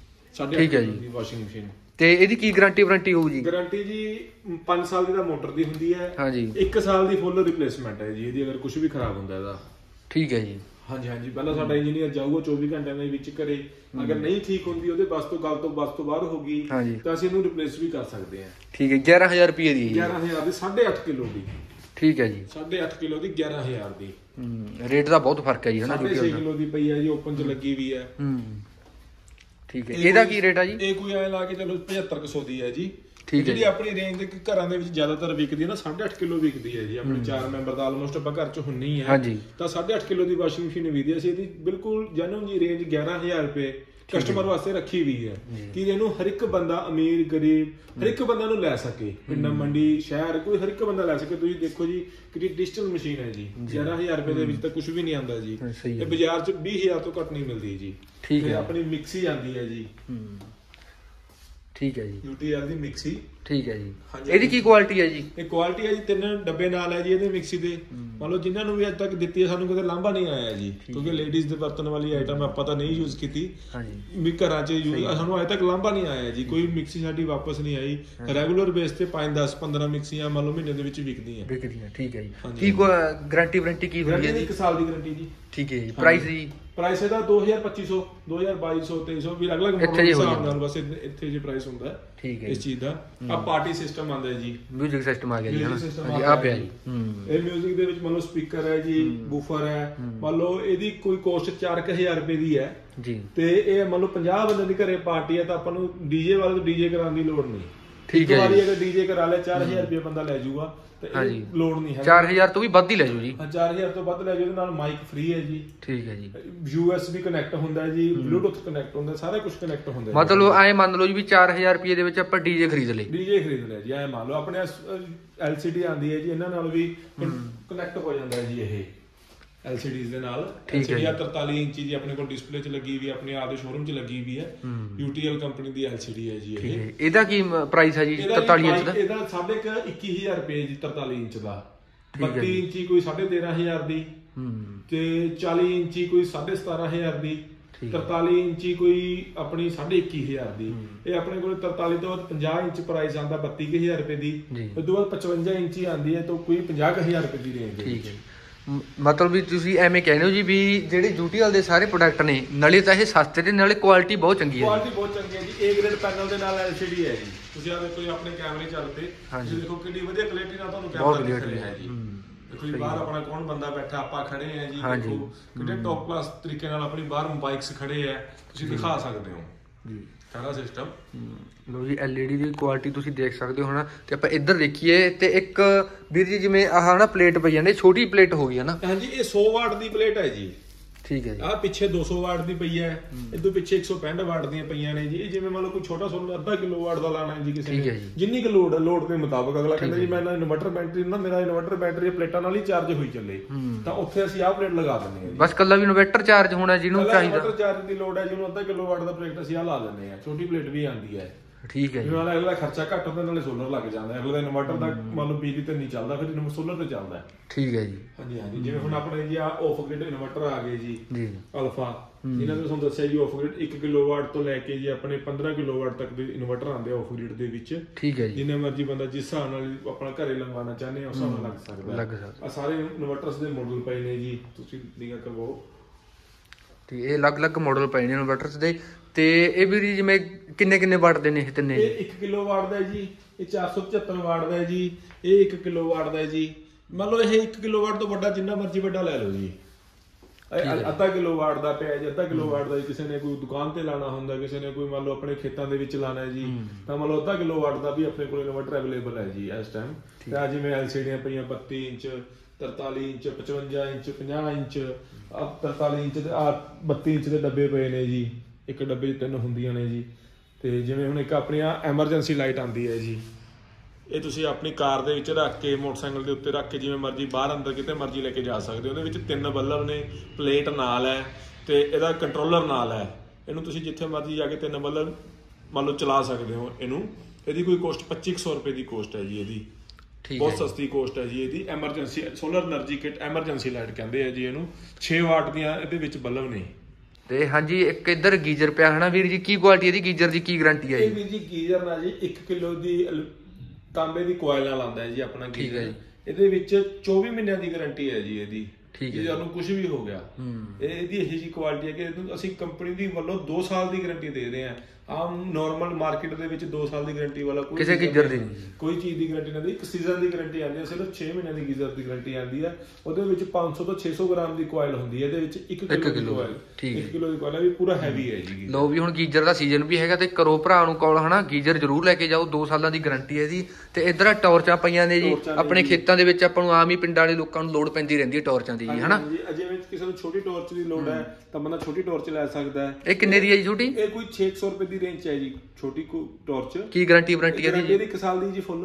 ਠੀਕ ਹੈ ਜੀ ਵਾਸ਼ਿੰਗ ਮਸ਼ੀਨ। ਤੇ ਇਹਦੀ ਕੀ ਗਾਰੰਟੀ ਵਾਰੰਟੀ ਹੋਊ ਜੀ? ਗਾਰੰਟੀ ਜੀ ਪੰਜ ਸਾਲ ਦੀ ਤਾਂ ਮੋਟਰ ਦੀ ਹੁੰਦੀ ਹੈ। ਹਾਂਜੀ। ਇੱਕ ਸਾਲ ਦੀ ਫੁੱਲ ਰਿਪਲੇਸਮੈਂਟ ਹੈ ਜੀ ਇਹਦੀ, ਅਗਰ ਕੁਝ ਵੀ ਖਰਾਬ ਹੁੰਦਾ ਇਹਦਾ। ਠੀਕ ਹੈ ਜੀ। ਹਾਂਜੀ ਹਾਂਜੀ। ਪਹਿਲਾਂ ਸਾਡਾ ਇੰਜੀਨੀਅਰ ਜਾਊਗਾ ਚੌਵੀ ਘੰਟਿਆਂ ਦੇ ਵਿੱਚ ਘਰੇ, ਅਗਰ ਨਹੀਂ ਠੀਕ ਹੁੰਦੀ, ਉਹਦੇ ਬਸ ਤੋਂ ਗੱਲ ਤੋਂ ਬਸ ਤੋਂ ਬਾਹਰ ਹੋ ਗਈ, ਤਾਂ ਅਸੀਂ ਇਹਨੂੰ ਰਿਪਲੇਸ ਵੀ ਕਰ ਸਕਦੇ ਹਾਂ। ਠੀਕ ਹੈ। ਗਿਆਰਾਂ ਹਜ਼ਾਰ ਰੁਪਏ ਦੀ? ਗਿਆਰਾਂ ਹਜ਼ਾਰ ਦੀ, ਸਾਢੇ ਅੱਠ ਕਿਲੋ ਦੀ। ਠੀਕ ਹੈ ਜੀ। ਸਾਢੇ ਅੱਠ ਕਿਲੋ ਦੀ ਗਿਆਰਾਂ ਹਜ਼ਾਰ ਦੀ। ਰੇਟ ਦਾ ਬਹੁਤ ਫਰਕ ਹੈ ਜੀ ਹਨਾ। ਸਾਢੇ ਛੇ ਕਿਲੋ ਦੀ ਪਈ ਹੈ ਜੀ, ਓਪਨ ਚ ਲੱਗੀ ਵੀ ਹੈ। ਠੀਕ ਹੈ। ਇਹਦਾ ਕੀ ਰੇਟ ਆ ਜੀ? ਇਹ ਕੋਈ ਐ ਲਾ ਕੇ ਚਲੋ ਪਝੱਤਰ ਸੌ ਦੀ ਹੈ ਜੀ। ਜਿਹੜੀ ਆਪਣੀ ਰੇਂਜ ਦੇ ਘਰਾਂ ਦੇ ਵਿੱਚ ਜ਼ਿਆਦਾਤਰ ਵਿਕਦੀ ਹੈ ਨਾ, ਸਾਢੇ ਅੱਠ ਕਿਲੋ ਵਿਕਦੀ ਹੈ ਜੀ। ਆਪਣੇ ਚਾਰ ਮੈਂਬਰ ਦਾ ਆਲਮੋਸਟ ਆਪਾਂ ਘਰ ਚ ਹੁੰਨੀ ਹੈ, ਤਾਂ ਸਾਢੇ ਅੱਠ ਕਿਲੋ ਦੀ ਵਾਸ਼ਿੰਗ ਮਸ਼ੀਨ ਵਿਕਦੀ ਹੈ। ਅਸੀਂ ਇਹਦੀ ਬਿਲਕੁਲ ਜੈਨੂਇਨ ਜੀ ਰੇਂਜ ਗਿਆਰਾਂ ਹਜ਼ਾਰ ਰੁਪਏ ਕਸਟਮਰ ਵਾਸਤੇ ਰੱਖੀ ਵੀ ਹੈ, ਕਿ ਇਹਨੂੰ ਹਰ ਇੱਕ ਬੰਦਾ, ਅਮੀਰ ਗਰੀਬ, ਹਰ ਇੱਕ ਬੰਦਾ ਨੂੰ ਲੈ ਸਕੇ। ਪਿੰਡਾਂ ਮੰਡੀ ਸ਼ਹਿਰ ਕੋਈ ਹਰ ਇੱਕ ਬੰਦਾ ਲੈ ਸਕੇ। ਤੁਸੀਂ ਦੇਖੋ ਜੀ ਕਿਹੜੀ ਡਿਜੀਟਲ ਮਸ਼ੀਨ ਹੈ ਜੀ, ਗਿਆਰਾਂ ਹਜ਼ਾਰ ਰੁਪਏ ਦੇ ਵਿੱਚ ਤਾਂ ਕੁਝ ਵੀ ਨਹੀਂ ਆਉਂਦਾ ਜੀ। ਇਹ ਬਾਜ਼ਾਰ ਚ ਵੀਹ ਹਜ਼ਾਰ ਤੋਂ ਘੱਟ ਨਹੀਂ ਮਿਲਦੀ ਜੀ। ਠੀਕ ਹੈ। ਆਪਣੀ ਮਿਕਸੀ ਆਉਂਦੀ ਹੈ ਜੀ। ਠੀਕ ਹੈ ਜੀ। ਯੂਟੀਐਲ ਦੀ ਮਿਕਸੀ, ਠੀਕ ਹੈ ਜੀ। ਇਹਦੀ ਕੀ ਕੁਆਲਿਟੀ ਹੈ ਜੀ? ਇਹ ਕੁਆਲਿਟੀ ਹੈ ਜੀ ਤਿੰਨ ਡੱਬੇ ਨਾਲ ਹੈ ਜੀ ਇਹਦੇ ਮਿਕਸੀ ਦੇ। ਮੰਨ ਲਓ ਜਿਨ੍ਹਾਂ ਨੂੰ ਵੀ ਅੱਜ ਤੱਕ ਦਿੱਤੀ ਹੈ ਸਾਨੂੰ ਕਦੇ ਲਾਂਭਾ ਨਹੀਂ ਆਇਆ ਜੀ, ਕਿਉਂਕਿ ਲੇਡੀਜ਼ ਦੇ ਵਰਤਣ ਵਾਲੀ ਆਈਟਮ ਆਪਾਂ ਤਾਂ ਨਹੀਂ ਯੂਜ਼ ਕੀਤੀ ਵੀ ਘਰਾਂ 'ਚ ਯੂਜ਼, ਸਾਨੂੰ ਅੱਜ ਤੱਕ ਲਾਂਭਾ ਨਹੀਂ ਆਇਆ ਜੀ। ਕੋਈ ਮਿਕਸੀ ਸਾਡੀ ਵਾਪਸ ਨਹੀਂ ਆਈ। ਰੈਗੂਲਰ ਬੇਸ ਤੇ ਪੰਜ ਦਸ ਪੰਦਰਾਂ ਮਿਕਸੀਆਂ ਮੰਨ ਲਓ ਮਹੀਨੇ ਦੇ ਵਿੱਚ ਵਿਕਦੀਆਂ ਵਿਕਦੀਆਂ ਠੀਕ ਹੈ ਜੀ। ਕੀ ਗਾਰੰਟੀ ਵਾਰੰਟੀ ਕੀ ਹੁੰਦੀ ਹੈ ਜੀ? ਇੱਕ ਸਾਲ ਦੀ ਗਾਰੰਟੀ ਜੀ। ਠੀਕ ਹੈ ਜੀ। ਪ੍ਰਾਈਸ ਜੀ? ਪ੍ਰਾਈਸ ਇਹਦਾ ਦੋ ਹਜ਼ਾਰ ਪੱਚੀ ਸੌ, ਦੋ ਹਜ਼ਾਰ ਬਾਈ ਸੌ, ਤੇਈ ਸੌ ਵੀ ਅਲੱਗ ਅਲੱਗ ਮਾਡਲ ਦੇ ਹਿਸਾਬ ਨਾਲ ਬਸ ਇੱਥੇ ਜੇ ਪ੍ਰਾਈਸ ਹੁੰਦਾ ਠੀਕ ਹੈ ਇਸ ਚੀਜ਼ ਦਾ। ਆ ਪਾਰਟੀ ਸਿਸਟਮ ਆਉਂਦਾ ਜੀ, ਮਿਊਜ਼ਿਕ ਸਿਸਟਮ ਆ ਗਿਆ ਜੀ। ਹਾਂਜੀ ਆ ਪਿਆ ਜੀ। ਇਹ ਮਿਊਜ਼ਿਕ ਦੇ ਵਿੱਚ ਮੰਨ ਲਓ ਸਪੀਕਰ ਹੈ ਜੀ, ਬੂਫਰ ਹੈ, ਮੰਨ ਲਓ ਇਹਦੀ ਕੋਈ ਕੋਸਟ ਚਾਰ ਕੁ ਹਜ਼ਾਰ ਰੁਪਏ ਦੀ ਹੈ ਜੀ। ਤੇ ਇਹ ਮੰਨ ਲਓ ਪੰਜਾਹ ਬੰਦੇ ਦੀ ਘਰੇ ਪਾਰਟੀ ਹੈ ਤਾਂ ਆਪਾਂ ਨੂੰ ਡੀਜੇ ਵਾਲੇ ਤੋਂ ਡੀਜੇ ਕਰਾਉਣ ਦੀ ਲੋੜ ਨਹੀਂ। ਠੀਕ ਹੈ ਜੀ। ਵਾਰੀ ਅਗਰ ਡੀਜੇ ਕਰਾ ਲਿਆ ਚਾਰ ਹਜ਼ਾਰ ਰੁਪਏ ਬੰਦਾ ਲੈ ਜਾਊਗਾ ਤੇ ਇਹ ਲੋੜ ਨਹੀਂ ਹੈ। ਚਾਰ ਹਜ਼ਾਰ ਤੋਂ ਵੀ ਵੱਧ ਹੀ ਲੈ ਜਾਓ ਜੀ। ਹਾਂ ਚਾਰ ਹਜ਼ਾਰ ਤੋਂ ਵੱਧ ਲੈ ਜਾਓ। ਇਹਦੇ ਨਾਲ ਮਾਈਕ ਫ੍ਰੀ ਹੈ ਜੀ। ਠੀਕ ਹੈ ਜੀ। ਯੂ ਐਸ ਬੀ ਕਨੈਕਟ ਹੁੰਦਾ ਜੀ, ਬਲੂਟੁੱਥ ਕਨੈਕਟ ਹੁੰਦਾ, ਸਾਰਾ ਕੁਝ ਕਨੈਕਟ ਹੁੰਦਾ। ਮਤਲਬ ਐ ਮੰਨ ਲਓ ਜੀ ਵੀ ਚਾਰ ਹਜ਼ਾਰ ਰੁਪਏ ਦੇ ਵਿੱਚ ਆਪਾਂ ਡੀਜੇ ਖਰੀਦ ਲਏ। ਡੀਜੇ ਖਰੀਦ ਲਿਆ ਜੀ। ਐ ਮੰਨ ਲਓ ਆਪਣੇ ਐਲ ਸੀ ਡੀ ਆਉਂਦੀ ਹੈ ਜੀ, ਇਹਨਾਂ ਨਾਲ ਵੀ ਕਨੈਕਟ ਹੋ ਜਾਂਦਾ ਜੀ। ਇਹ ਐਲ ਸੀ ਡੀਜ਼ ਦੇ ਨਾਲ ਐਲ ਸੀ ਡੀ ਤਰਤਾਲੀ ਇੰਚੀ ਦੀ ਆਪਣੇ ਕੋਲ ਡਿਸਪਲੇ 'ਚ ਲੱਗੀ ਵੀ, ਆਪਣੇ ਆਪ ਦੇ ਸ਼ੋਰੂਮ 'ਚ ਲੱਗੀ ਵੀ ਹੈ। ਯੂਟੀਐਲ ਕੰਪਨੀ ਦੀ ਐਲ ਸੀ ਡੀ ਹੈ ਜੀ ਇਹ। ਇਹਦਾ ਕੀ ਪ੍ਰਾਈਸ ਹੈ ਜੀ ਤਰਤਾਲੀ ਇੰਚ ਦਾ? ਇਹਦਾ ਸਾਢੇ ਇੱਕੀ ਹਜ਼ਾਰ ਰੁਪਏ ਜੀ ਤਰਤਾਲੀ ਇੰਚ ਦਾ। ਬੱਤੀ ਇੰਚੀ ਕੋਈ ਸਾਢੇ ਤੇਰਾਂ ਹਜ਼ਾਰ ਦੀ ਤੇ ਚਾਲੀ ਇੰਚੀ ਕੋਈ ਸਾਢੇ ਸਤਾਰਾਂ ਹਜ਼ਾਰ ਦੀ, ਤਰਤਾਲੀ ਇੰਚੀ ਕੋਈ ਆਪਣੀ ਸਾਢੇ ਇੱਕੀ ਹਜ਼ਾਰ ਦੀ। ਇਹ ਆਪਣੇ ਕੋਲ ਤਰਤਾਲੀ ਤੋਂ ਬਾਅਦ ਪੰਜਾਹ ਇੰਚ ਪ੍ਰਾਈਸ ਆਉਂਦਾ ਬੱਤੀ ਕੁ ਹਜ਼ਾਰ ਰੁਪਏ ਦੀ। ਉਸ ਤੋਂ ਬਾਅਦ ਪਚਵੰਜਾ ਇੰਚੀ ਆਉਂਦੀ ਹੈ ਤਾਂ ਕੋਈ ਪੰਜਾਹ ਕੁ ਹਜ਼ਾਰ ਰੁਪਏ ਦੀ ਰੇਂਜ। ਠੀਕ ਹੈ। ਮਤਲਬ ਵੀ ਤੁਸੀਂ ਐਵੇਂ ਕਹਿੰਦੇ ਹੋ ਜੀ ਵੀ ਜਿਹੜੇ ਯੂਟੀਐਲ ਦੇ ਸਾਰੇ ਪ੍ਰੋਡਕਟ ਨੇ ਨਾਲੇ ਤਾਂ ਇਹ ਸਸਤੇ ਤੇ ਨਾਲੇ ਕੁਆਲਿਟੀ ਬਹੁਤ ਚੰਗੀ ਹੈ। ਕੁਆਲਿਟੀ ਬਹੁਤ ਚੰਗੀ ਹੈ ਜੀ। ਏ ਗ੍ਰੇਡ ਪੈਨਲ ਦੇ ਨਾਲ ਐਲ ਸੀ ਡੀ ਹੈ ਜੀ। ਤੁਸੀਂ ਆ ਦੇਖੋ ਆਪਣੇ ਕੈਮਰੇ ਚੱਲ ਤੇ ਤੁਸੀਂ ਦੇਖੋ ਕਿੰਨੀ ਵਧੀਆ ਕੁਆਲਿਟੀ ਨਾਲ ਤੁਹਾਨੂੰ ਕੈਮਰਾ ਦਿਖ ਰਿਹਾ ਹੈ ਜੀ। ਦੇਖੋ ਜੀ ਬਾਹਰ ਆਪਣਾ ਕੌਣ ਬੰਦਾ ਬੈਠਾ, ਆਪਾਂ ਖੜੇ ਆ ਜੀ। ਦੇਖੋ ਕਿੰਨੇ ਟੌਪ ਕਲਾਸ ਤਰੀਕੇ ਨਾਲ ਆਪਣੀ ਬਾਹਰ ਬਾਈਕਸ ਖੜੇ ਆ, ਤੁਸੀਂ ਦਿਖਾ ਸਕਦੇ ਹੋ ਜੀ ਸਾਰਾ ਸਿਸਟਮ। ਲੋ ਜੀ ਐਲ ਈ ਡੀ ਦੀ ਕੁਆਲਿਟੀ ਤੁਸੀਂ ਦੇਖ ਸਕਦੇ ਹੋ ਨਾ। ਤੇ ਆਪਾਂ ਇੱਧਰ ਦੇਖੀਏ ਤੇ ਇੱਕ ਵੀਰ ਜੀ ਜਿਵੇਂ ਆਹ ਨਾ ਪਲੇਟ ਪਈ ਜਾਂਦੀ, ਛੋਟੀ ਪਲੇਟ ਹੋ ਗਈ ਹੈ ਨਾ। ਹਾਂਜੀ ਇਹ ਸੌ ਵਾਟ ਦੀ ਪਲੇਟ ਹੈ ਜੀ। ਠੀਕ ਹੈ ਜੀ। ਆਹ ਪਿੱਛੇ ਦੋ ਸੌ ਵਾਟ ਦੀ ਪਈ ਹੈ, ਇਦੋਂ ਪਿੱਛੇ ਇੱਕ ਸੌ ਪੈਂਹਠ ਵਾਟ ਦੀਆਂ ਪਈਆਂ ਨੇ ਜੀ। ਇਹ ਜਿਵੇਂ ਮੰਨ ਲਓ ਕੋਈ ਛੋਟਾ ਸੋਲਰ ਅੱਧਾ ਕਿਲੋ ਵਾਟ ਦਾ ਲਾਣਾ ਹੈ ਜੀ ਕਿਸੇ ਨੇ, ਜਿੰਨੀ ਕੁ ਲੋਡ ਹੈ ਲੋਡ ਦੇ ਮੁਤਾਬਕ। ਅਗਲਾ ਕਹਿੰਦਾ ਜੀ ਮੈਂ ਨਾ ਇਨਵਰਟਰ ਬੈਟਰੀ ਨਾ, ਮੇਰਾ ਇਨਵਰਟਰ ਬੈਟਰੀ ਪਲੇਟਾਂ ਨਾਲ ਹੀ ਚਾਰਜ ਹੋਈ ਚੱਲੇ, ਤਾਂ ਉੱਥੇ ਅਸੀਂ ਆਹ ਪਲੇਟ ਲਗਾ ਦਿੰਦੇ ਹਾਂ। ਬਸ ਕੱਲਾ ਵੀ ਇਨਵਰਟਰ ਚਾਰਜ ਹੋਣਾ ਜਿਹਨੂੰ ਚਾਹੀਦਾ, ਇਨਵਰਟਰ ਚਾਰਜ ਦੀ ਲੋਡ ਹੈ ਜਿਹਨੂੰ ਅੱਧਾ ਕਿਲੋ ਵਾਟ ਦਾ ਪਲੇਟ ਅਸੀਂ ਆਹ ਲਾ ਦਿੰਦੇ ਹਾਂ। ਛੋਟੀ ਪਲੇਟ ਵੀ ਆਉਂਦੀ ਹੈ। ਠੀਕ ਹੈ ਜੀ। ਨਾਲੇ ਅਗਲਾ ਖਰਚਾ ਘੱਟ ਹੁੰਦਾ, ਨਾਲੇ ਸੋਲਰ ਲੱਗ ਜਾਂਦਾ। ਅਗਲਾ ਇਨਵਰਟਰ ਦਾ ਮੰਨ ਲਓ ਬਿਜਲੀ ਤੇ ਨਹੀਂ ਚੱਲਦਾ, ਫਿਰ ਇਹਨੂੰ ਸੋਲਰ ਤੇ ਚੱਲਦਾ। ਠੀਕ ਹੈ ਜੀ। ਹਾਂਜੀ ਹਾਂਜੀ। ਜਿਵੇਂ ਹੁਣ ਆਪਣੇ ਜੀ ਆ ਆਫ ਗ੍ਰਿਡ ਇਨਵਰਟਰ ਆ ਗਏ ਜੀ ਅਲਫਾ, ਇਹਨਾਂ ਨੇ ਤੁਹਾਨੂੰ ਦੱਸਿਆ ਜੀ ਆਫ ਗ੍ਰਿਡ ਇੱਕ ਕਿਲੋ ਵਾਟ ਤੋਂ ਲੈ ਕੇ ਜੀ ਆਪਣੇ ਪੰਦਰਾਂ ਕਿਲੋ ਵਾਟ ਤੱਕ ਦੇ ਇਨਵਰਟਰ ਆਉਂਦੇ ਆਫ ਗ੍ਰਿਡ ਦੇ ਵਿੱਚ। ਠੀਕ ਹੈ ਜੀ। ਜਿੰਨੇ ਮਰਜ਼ੀ ਬੰਦਾ ਜਿਸ ਹਿਸਾਬ ਨਾਲ ਆਪਣਾ ਘਰੇ ਲਗਵਾਉਣਾ ਚਾਹੁੰਦੇ ਆ ਉਸ ਹਿਸਾਬ ਨਾਲ ਲੱਗ ਸਕਦਾ। ਆ ਸਾਰੇ ਇਨਵਰਟਰਸ ਦੇ ਮਾਡਲ ਪਏ ਨੇ ਜੀ, ਤੁਸੀਂ ਨਿਗਾਹ ਕਰਵਾਓ। ਤੇ ਇਹ ਅਲੱਗ-ਅਲੱਗ ਮਾਡਲ ਪਏ ਨੇ ਇਨਵਰਟਰਸ ਦੇ। ਤੇ ਇਹ ਵੀ ਜਿਵੇਂ ਕਿੰਨੇ ਕਿੰਨੇ ਵਾਟ ਦੇ ਨੇ ਇਹ ਤਿੰਨੇ? ਇਹ ਇੱਕ ਕਿਲੋ ਵਾਟ ਦਾ ਜੀ, ਇਹ ਚਾਰ ਸੌ ਪਚੱਤਰ ਵਾਟ ਦਾ ਜੀ, ਇਹ ਇੱਕ ਕਿਲੋ ਵਾਟ ਦਾ ਜੀ। ਮੰਨ ਲਓ ਇਹ ਇੱਕ ਕਿਲੋ ਵਾਟ ਤੋਂ ਵੱਡਾ ਜਿੰਨਾ ਮਰਜ਼ੀ ਵੱਡਾ ਲੈ ਲਓ ਜੀ। ਅੱਧਾ ਕਿਲੋ ਵਾਟ ਦਾ ਪਿਆ ਜੀ, ਅੱਧਾ ਕਿਲੋ ਵਾਟ ਦਾ ਕਿਸੇ ਨੇ ਕੋਈ ਦੁਕਾਨ ਤੇ ਲਾਣਾ ਹੁੰਦਾ, ਕਿਸੇ ਨੇ ਕੋਈ ਮੰਨ ਲਓ ਆਪਣੇ ਖੇਤਾਂ ਦੇ ਵਿੱਚ ਲਾਣਾ ਜੀ, ਤਾਂ ਮੰਨ ਲਓ ਅੱਧਾ ਕਿਲੋ ਵਾਟ ਦਾ ਵੀ ਆਪਣੇ ਕੋਲ ਇਨਵਰਟਰ ਅਵੇਲੇਬਲ ਹੈ ਜੀ ਇਸ ਟਾਈਮ। ਤੇ ਆ ਜਿਵੇਂ ਐਲ ਸੀ ਡੀਆਂ ਪਈਆਂ ਬੱਤੀ ਇੰਚ, ਤਰਤਾਲੀ ਇੰਚ, ਪਚਵੰਜਾ ਇੰਚ, ਪੰਜਾਹ ਇੰਚ, ਤਰਤਾਲੀ ਇੰਚ ਤੇ ਆ ਬੱਤੀ ਇੰਚ ਦੇ ਡੱਬੇ ਪਏ ਨੇ ਜੀ। ਇੱਕ ਡੱਬੇ 'ਚ ਤਿੰਨ ਹੁੰਦੀਆਂ ਨੇ ਜੀ। ਤੇ ਜਿਵੇਂ ਹੁਣ ਇੱਕ ਆਪਣੀ ਆ ਐਮਰਜੈਂਸੀ ਲਾਈਟ ਆਉਂਦੀ ਹੈ ਜੀ, ਇਹ ਤੁਸੀਂ ਆਪਣੀ ਕਾਰ ਦੇ ਵਿੱਚ ਰੱਖ ਕੇ, ਮੋਟਰਸਾਈਕਲ ਦੇ ਉੱਤੇ ਰੱਖ ਕੇ ਜਿਵੇਂ ਮਰਜ਼ੀ ਬਾਹਰ ਅੰਦਰ ਕਿਤੇ ਮਰਜ਼ੀ ਲੈ ਕੇ ਜਾ ਸਕਦੇ ਹੋ। ਉਹਦੇ ਵਿੱਚ ਤਿੰਨ ਬੱਲਬ ਨੇ, ਪਲੇਟ ਨਾਲ ਹੈ ਤੇ ਇਹਦਾ ਕੰਟਰੋਲਰ ਨਾਲ ਹੈ। ਇਹਨੂੰ ਤੁਸੀਂ ਜਿੱਥੇ ਮਰਜ਼ੀ ਜਾ ਕੇ ਤਿੰਨ ਬੱਲਬ ਮੰਨ ਲਓ ਚਲਾ ਸਕਦੇ ਹੋ ਇਹਨੂੰ। ਇਹਦੀ ਕੋਈ ਕੋਸਟ ਪੱਚੀ ਸੌ ਰੁਪਏ ਦੀ ਕੋਸਟ ਹੈ ਜੀ ਇਹਦੀ। ਬਹੁਤ ਸਸਤੀ ਕੋਸਟ ਹੈ ਜੀ ਇਹਦੀ। Emergency solar energy kit, emergency light ਕਹਿੰਦੇ ਆ ਜੀ ਇਹਨੂੰ। ਛੇ ਵਾਟ ਦੀਆਂ ਇਹਦੇ ਵਿੱਚ ਬੱਲਬ ਨੇ। ਤੇ ਹਾਂਜੀ ਇੱਕ ਇੱਧਰ ਗੀਜ਼ਰ ਪਿਆ ਹਨਾ ਵੀਰ ਜੀ, ਕੀ ਕੁਆਲਿਟੀ ਇਹਦੀ ਗੀਜ਼ਰ ਦੀ, ਕੀ ਗਾਰੰਟੀ ਹੈ ਜੀ? ਇਹ ਵੀਰ ਜੀ ਗੀਜ਼ਰ ਨਾਲ ਜੀ ਇੱਕ ਕਿਲੋ ਦੀ ਤਾਂਬੇ ਦੀ ਕੋਇਲ ਨਾਲ ਆਉਂਦਾ ਹੈ ਜੀ ਆਪਣਾ ਗੀਜ਼ਰ। ਇਹਦੇ ਵਿੱਚ ਚੌਵੀ ਮਹੀਨਿਆਂ ਦੀ ਗਾਰੰਟੀ ਹੈ ਜੀ ਇਹਦੀ। ਜੇ ਤੁਹਾਨੂੰ ਕੁਝ ਵੀ ਹੋ ਗਿਆ, ਇਹ ਇਹਦੀ ਇਹੋ ਜਿਹੀ ਕੁਆਲਿਟੀ ਹੈ ਕਿ ਇਹਨੂੰ ਅਸੀਂ ਕੰਪਨੀ ਦੀ ਵੱਲੋਂ ਦੋ ਸਾਲ ਦੀ ਗਾਰੰਟੀ ਦੇ ਰਹੇ ਹਾਂ। ਆਮ ਨਾਰਮਲ ਮਾਰਕੀਟ ਦੇ ਵਿੱਚ ਦੋ ਸਾਲ ਦੀ ਗਾਰੰਟੀ ਵਾਲਾ ਕੋਈ ਕਿਸੇ ਗੀਜ਼ਰ ਦੀ ਕੋਈ ਚੀਜ਼ ਦੀ ਗਾਰੰਟੀ ਨਹੀਂ ਆਉਂਦੀ। ਇੱਕ ਸੀਜ਼ਨ ਦੀ ਗਾਰੰਟੀ ਆਉਂਦੀ ਹੈ, ਸਿਰਫ ਛੇ ਮਹੀਨਿਆਂ ਦੀ ਗੀਜ਼ਰ ਦੀ ਗਾਰੰਟੀ ਆਉਂਦੀ ਹੈ। ਉਹਦੇ ਵਿੱਚ ਪੰਜ ਸੌ ਤੋਂ ਛੇ ਸੌ ਗ੍ਰਾਮ ਦੀ ਕੋਇਲ ਹੁੰਦੀ ਹੈ, ਇਹਦੇ ਵਿੱਚ ਇੱਕ ਕਿਲੋ ਦੀ ਕੋਇਲ। ਇੱਕ ਕਿਲੋ ਦੀ ਕੋਇਲ ਹੈ ਵੀ ਪੂਰਾ ਹੈਵੀ ਹੈ ਜੀ। ਲੋ ਵੀ ਹੁਣ ਗੀਜ਼ਰ ਦਾ ਸੀਜ਼ਨ ਵੀ ਹੈਗਾ ਤੇ ਕਰੋ ਭਰਾ ਨੂੰ ਕਾਲ ਹਨਾ, ਗੀਜ਼ਰ ਜ਼ਰੂਰ ਲੈ ਕੇ ਜਾਓ। ਦੋ ਸਾਲਾਂ ਦੀ ਗਾਰੰਟੀ ਹੈ ਜੀ। ਤੇ ਇੱਧਰ ਟਾਰਚਾਂ ਪਈਆਂ ਨੇ ਜੀ ਆਪਣੇ ਖੇਤਾਂ ਦੇ ਵਿੱਚ। ਆਪਾਂ ਨੂੰ ਆਮ ਹੀ ਪਿੰਡਾਂ ਵਾਲੇ ਲੋਕਾਂ ਨੂੰ ਲੋੜ ਪੈਂਦੀ ਰਹਿੰਦੀ ਹੈ ਟਾਰਚਾਂ ਦੀ ਜੀ ਹਨਾ। ਜਿਵੇਂ ਕਿਸੇ ਨੂੰ ਛੋਟੀ ਟਾਰਚ ਦੀ ਲੋੜ ਹੈ ਤਾਂ ਬੰਦਾ ਛੋਟੀ ਟਾਰਚ ਲੈ ਸਕਦਾ ਹੈ। ਇਹ ਕਿੰਨੇ ਦੀ ਹੈ ਜੀ ਛੋਟੀ? ਇਹ ਕੋਈ ਛੇ ਸੌ ਰੁਪਏ ਦੀ ਰੇਂਜ ਹੈ ਜੀ ਛੋਟੀ ਟਾਰਚ। ਕੀ ਗਾਰੰਟੀ ਵਾਰੰਟੀ ਹੈ ਇਹਦੀ? ਇੱਕ ਸਾਲ ਦੀ ਜੀ ਫੁੱਲ।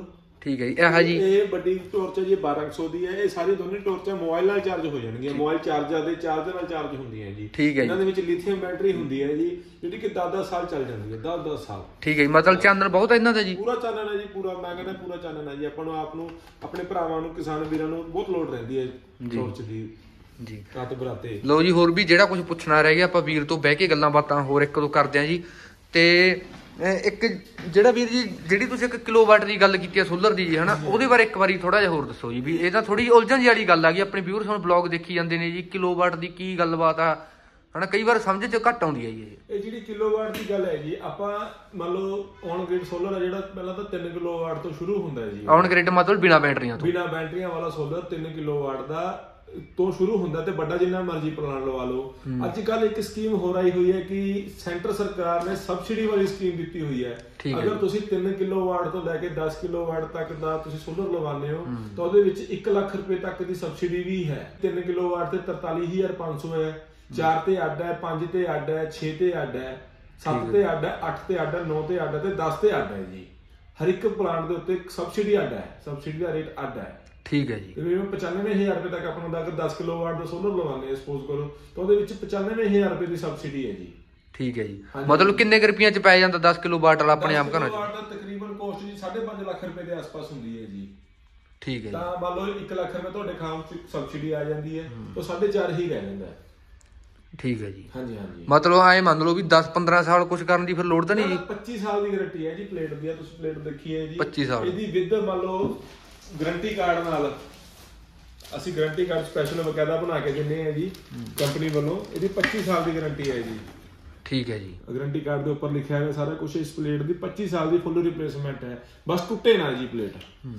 ਠੀਕ ਹੈ ਜੀ। ਇਹ ਜੀ ਇਹ ਵੱਡੀ ਟਾਰਚ ਹੈ ਜੀ ਬਾਰਾਂ ਸੌ ਦੀ ਹੈ। ਇਹ ਸਾਰੀ ਦੋਨੇ ਟਾਰਚਾਂ ਮੋਬਾਈਲ ਨਾਲ ਚਾਰਜ ਹੋ ਜਾਣਗੀਆਂ, ਮੋਬਾਈਲ ਚਾਰਜਰ ਦੇ ਚਾਰਜਰ ਨਾਲ ਚਾਰਜ ਹੁੰਦੀਆਂ ਜੀ। ਠੀਕ ਹੈ। ਇਹਨਾਂ ਦੇ ਵਿੱਚ ਲਿਥੀਅਮ ਬੈਟਰੀ ਹੁੰਦੀ ਹੈ ਜੀ, ਜਿਹੜੀ ਕਿ ਦਸ ਦਸ ਸਾਲ ਚੱਲ ਜਾਂਦੀ ਹੈ, ਦਸ ਦਸ ਸਾਲ। ਠੀਕ ਹੈ ਜੀ, ਮਤਲਬ ਚਾਨਣ ਬਹੁਤ ਹੈ ਇਹਨਾਂ ਦਾ ਜੀ। ਪੂਰਾ ਚਾਨਣ ਹੈ ਜੀ, ਪੂਰਾ ਮੈਂ ਕਹਿੰਦਾ ਪੂਰਾ ਚਾਨਣ ਹੈ ਜੀ। ਆਪਾਂ ਨੂੰ ਆਪ ਨੂੰ ਆਪਣੇ ਭਰਾਵਾਂ ਨੂੰ ਕਿਸਾਨ ਵੀਰਾਂ ਨੂੰ ਬਹੁਤ ਲੋੜ ਰਹਿੰਦੀ ਹੈ ਟਾਰਚ ਦੀ ਜੀ ਰਾਤ ਬਰਾਤੇ। ਲੋ ਜੀ ਹੋਰ ਵੀ ਜਿਹੜਾ ਕੁਝ ਪੁੱਛਣਾ ਰਹਿ ਗਿਆ ਆਪਾਂ ਵੀਰ ਤੋਂ ਬਹਿ ਕੇ ਗੱਲਾਂ ਬਾਤਾਂ ਹੋਰ ਇੱਕ ਦੋ ਕਰਦੇ ਆ ਜੀ। ਤੇ ਇੱਕ ਜਿਹੜਾ ਵੀਰ ਜੀ ਜਿਹੜੀ ਤੁਸੀਂ ਇੱਕ ਕਿਲੋਵਾਟ ਦੀ ਗੱਲ ਕੀਤੀ ਹੈ ਸੋਲਰ ਦੀ ਜੀ ਹਨਾ, ਉਹਦੇ ਬਾਰੇ ਇੱਕ ਵਾਰੀ ਥੋੜਾ ਜਿਹਾ ਹੋਰ ਦੱਸੋ ਜੀ। ਵੀ ਇਹ ਤਾਂ ਥੋੜੀ ਉਲਝਣ ਜਿਹੀ ਵਾਲੀ ਗੱਲ ਆ ਗਈ, ਆਪਣੇ ਵਿਊਅਰਸ ਹੁਣ ਬਲੌਗ ਦੇਖੀ ਜਾਂਦੇ ਨੇ ਜੀ, ਕਿਲੋਵਾਟ ਦੀ ਕੀ ਗੱਲਬਾਤ ਆ ਹਨਾ, ਕਈ ਵਾਰ ਸਮਝ ਚ ਘੱਟ ਆਉਂਦੀ ਹੈ ਜੀ ਇਹ। ਇਹ ਜਿਹੜੀ ਕਿਲੋਵਾਟ ਦੀ ਗੱਲ ਹੈ ਜੀ, ਆਪਾਂ ਮੰਨ ਲਓ ਔਨ ਗ੍ਰਿਡ ਸੋਲਰ ਹੈ ਜਿਹੜਾ ਪਹਿਲਾਂ ਤਾਂ ਤਿੰਨ ਕਿਲੋਵਾਟ ਤੋਂ ਸ਼ੁਰੂ ਹੁੰਦਾ ਹੈ ਜੀ। ਔਨ ਗ੍ਰਿਡ ਮਤਲਬ ਬਿਨਾ ਬੈਟਰੀਆਂ ਤੋਂ, ਬਿਨਾ ਬੈਟਰੀਆਂ ਵਾਲਾ ਸੋਲਰ ਤਿੰਨ ਕਿਲੋਵਾਟ ਦਾ ਤੋਂ ਸ਼ੁਰੂ ਹੁੰਦਾ ਤੇ ਵੱਡਾ ਜਿੰਨਾ ਮਰਜ਼ੀ ਪਲਾਨ ਲਵਾ ਲਓ। ਅੱਜ ਕੱਲ ਇੱਕ ਸਕੀਮ ਹੋਰ ਆਈ ਹੋਈ ਹੈ ਕਿ ਸੈਂਟਰ ਸਰਕਾਰ ਨੇ ਸਬਸਿਡੀ ਵਾਲੀ ਸਕੀਮ ਦਿੱਤੀ ਹੋਈ ਹੈ। ਅਗਰ ਤੁਸੀਂ ਤਿੰਨ ਕਿਲੋਵਾਟ ਤੋਂ ਲੈ ਕੇ ਦਸ ਕਿਲੋਵਾਟ ਤੱਕ ਦਾ ਤੁਸੀਂ ਸੋਲਰ ਲਗਾਉਂਦੇ ਹੋ ਤਾਂ ਉਹਦੇ ਵਿੱਚ ਇੱਕ ਲੱਖ ਰੁਪਏ ਤੱਕ ਦੀ ਸਬਸਿਡੀ ਵੀ ਹੈ। ਤਿੰਨ ਕਿਲੋਵਾਟ ਤੇ ਤਰਤਾਲੀ ਹਜ਼ਾਰ ਪੰਜ ਸੌ ਹੈ, ਚਾਰ ਤੇ ਅੱਡ ਹੈ, ਪੰਜ ਤੇ ਅੱਡ ਹੈ, ਛੇ ਤੇ ਅੱਡ ਹੈ, ਸੱਤ ਤੇ ਅੱਡ ਹੈ, ਅੱਠ ਤੇ ਅੱਡ ਹੈ, ਨੌ ਤੇ ਅੱਡ ਹੈ ਤੇ ਦਸ ਤੇ ਅੱਡ ਹੈ ਜੀ। ਹਰ ਇੱਕ ਪਲਾਂਟ ਦੇ ਉੱਤੇ ਸਬਸਿਡੀ ਅੱਡ ਹੈ, ਸਬਸਿਡੀ ਦਾ ਰੇਟ ਅੱਡ ਹੈ। ਠੀਕ ਹੈ ਜੀ। ਤਕਰੀਬਨ ਪਚਾਨਵੇਂ ਹਜ਼ਾਰ ਰੁਪਏ ਤੱਕ ਆਪਣਾ ਅਗਰ ਦਸ ਕਿਲੋਵਾਟ ਦਾ ਸੋਲਰ ਲਗਾਉਂਦੇ ਆ ਸਪੋਜ਼ ਕਰੋ ਤਾਂ ਉਹਦੇ ਵਿੱਚ ਪਚਾਨਵੇਂ ਹਜ਼ਾਰ ਰੁਪਏ ਦੀ ਸਬਸਿਡੀ ਹੈ ਜੀ। ਠੀਕ ਹੈ ਜੀ, ਮਤਲਬ ਕਿੰਨੇ ਰੁਪਈਆਂ ਚ ਪੈ ਜਾਂਦਾ ਦਸ ਕਿਲੋਵਾਟ ਵਾਲਾ ਆਪਣੇ ਆਪ ਘਰਾਂ ਚ? ਦਾ ਤਕਰੀਬਨ ਕੋਸਟ ਜੀ ਸਾਢੇ ਪੰਜ ਲੱਖ ਰੁਪਏ ਦੇ ਆਸ-ਪਾਸ ਹੁੰਦੀ ਹੈ ਜੀ। ਠੀਕ ਹੈ ਜੀ। ਤਾਂ ਮੰਨ ਲਓ ਇੱਕ ਲੱਖ ਰੁਪਏ ਤੁਹਾਡੇ ਖਾਮ ਚ ਸਬਸਿਡੀ ਆ ਜਾਂਦੀ ਹੈ ਤਾਂ ਸਾਢੇ ਚਾਰ ਹੀ ਰਹਿ ਜਾਂਦਾ ਹੈ। ਠੀਕ ਹੈ ਜੀ। ਹਾਂਜੀ ਹਾਂਜੀ, ਮਤਲਬ ਐ ਮੰਨ ਲਓ ਵੀ ਦਸ ਪੰਦਰਾਂ ਸਾਲ ਕੁਝ ਕਰਨ ਦੀ ਫਿਰ ਲੋੜ ਤਾਂ ਨਹੀਂ ਜੀ? ਪੱਚੀ ਸਾਲ ਦੀ ਗਾਰੰਟੀ ਹੈ ਜੀ ਪਲੇਟ ਦੀ। ਤੁਸੀਂ ਪਲੇਟ ਦੇਖੀ ਹੈ ਜੀ, ਪੱਚੀ ਸਾਲ ਇਹਦੀ ਵਿਦ ਮੰਨ ਲਓ ਗਾਰੰਟੀ ਕਾਰਡ ਨਾਲ ਅਸੀਂ ਗਾਰੰਟੀ ਕਾਰਡ ਸਪੈਸ਼ਲ ਬਕਾਇਦਾ ਬਣਾ ਕੇ ਦਿੰਦੇ ਆ ਜੀ ਕੰਪਨੀ ਵੱਲੋਂ। ਇਹਦੀ ਪੱਚੀ ਸਾਲ ਦੀ ਗਾਰੰਟੀ ਹੈ ਜੀ। ਠੀਕ ਹੈ ਜੀ। ਗਾਰੰਟੀ ਕਾਰਡ ਦੇ ਉੱਪਰ ਲਿਖਿਆ ਹੋਇਆ ਸਾਰਾ ਕੁਝ। ਇਸ ਪਲੇਟ ਦੀ ਪੱਚੀ ਸਾਲ ਦੀ ਫੁੱਲ ਰਿਪਲੇਸਮੈਂਟ ਹੈ, ਬਸ ਟੁੱਟੇ ਨਾ ਜੀ ਪਲੇਟ।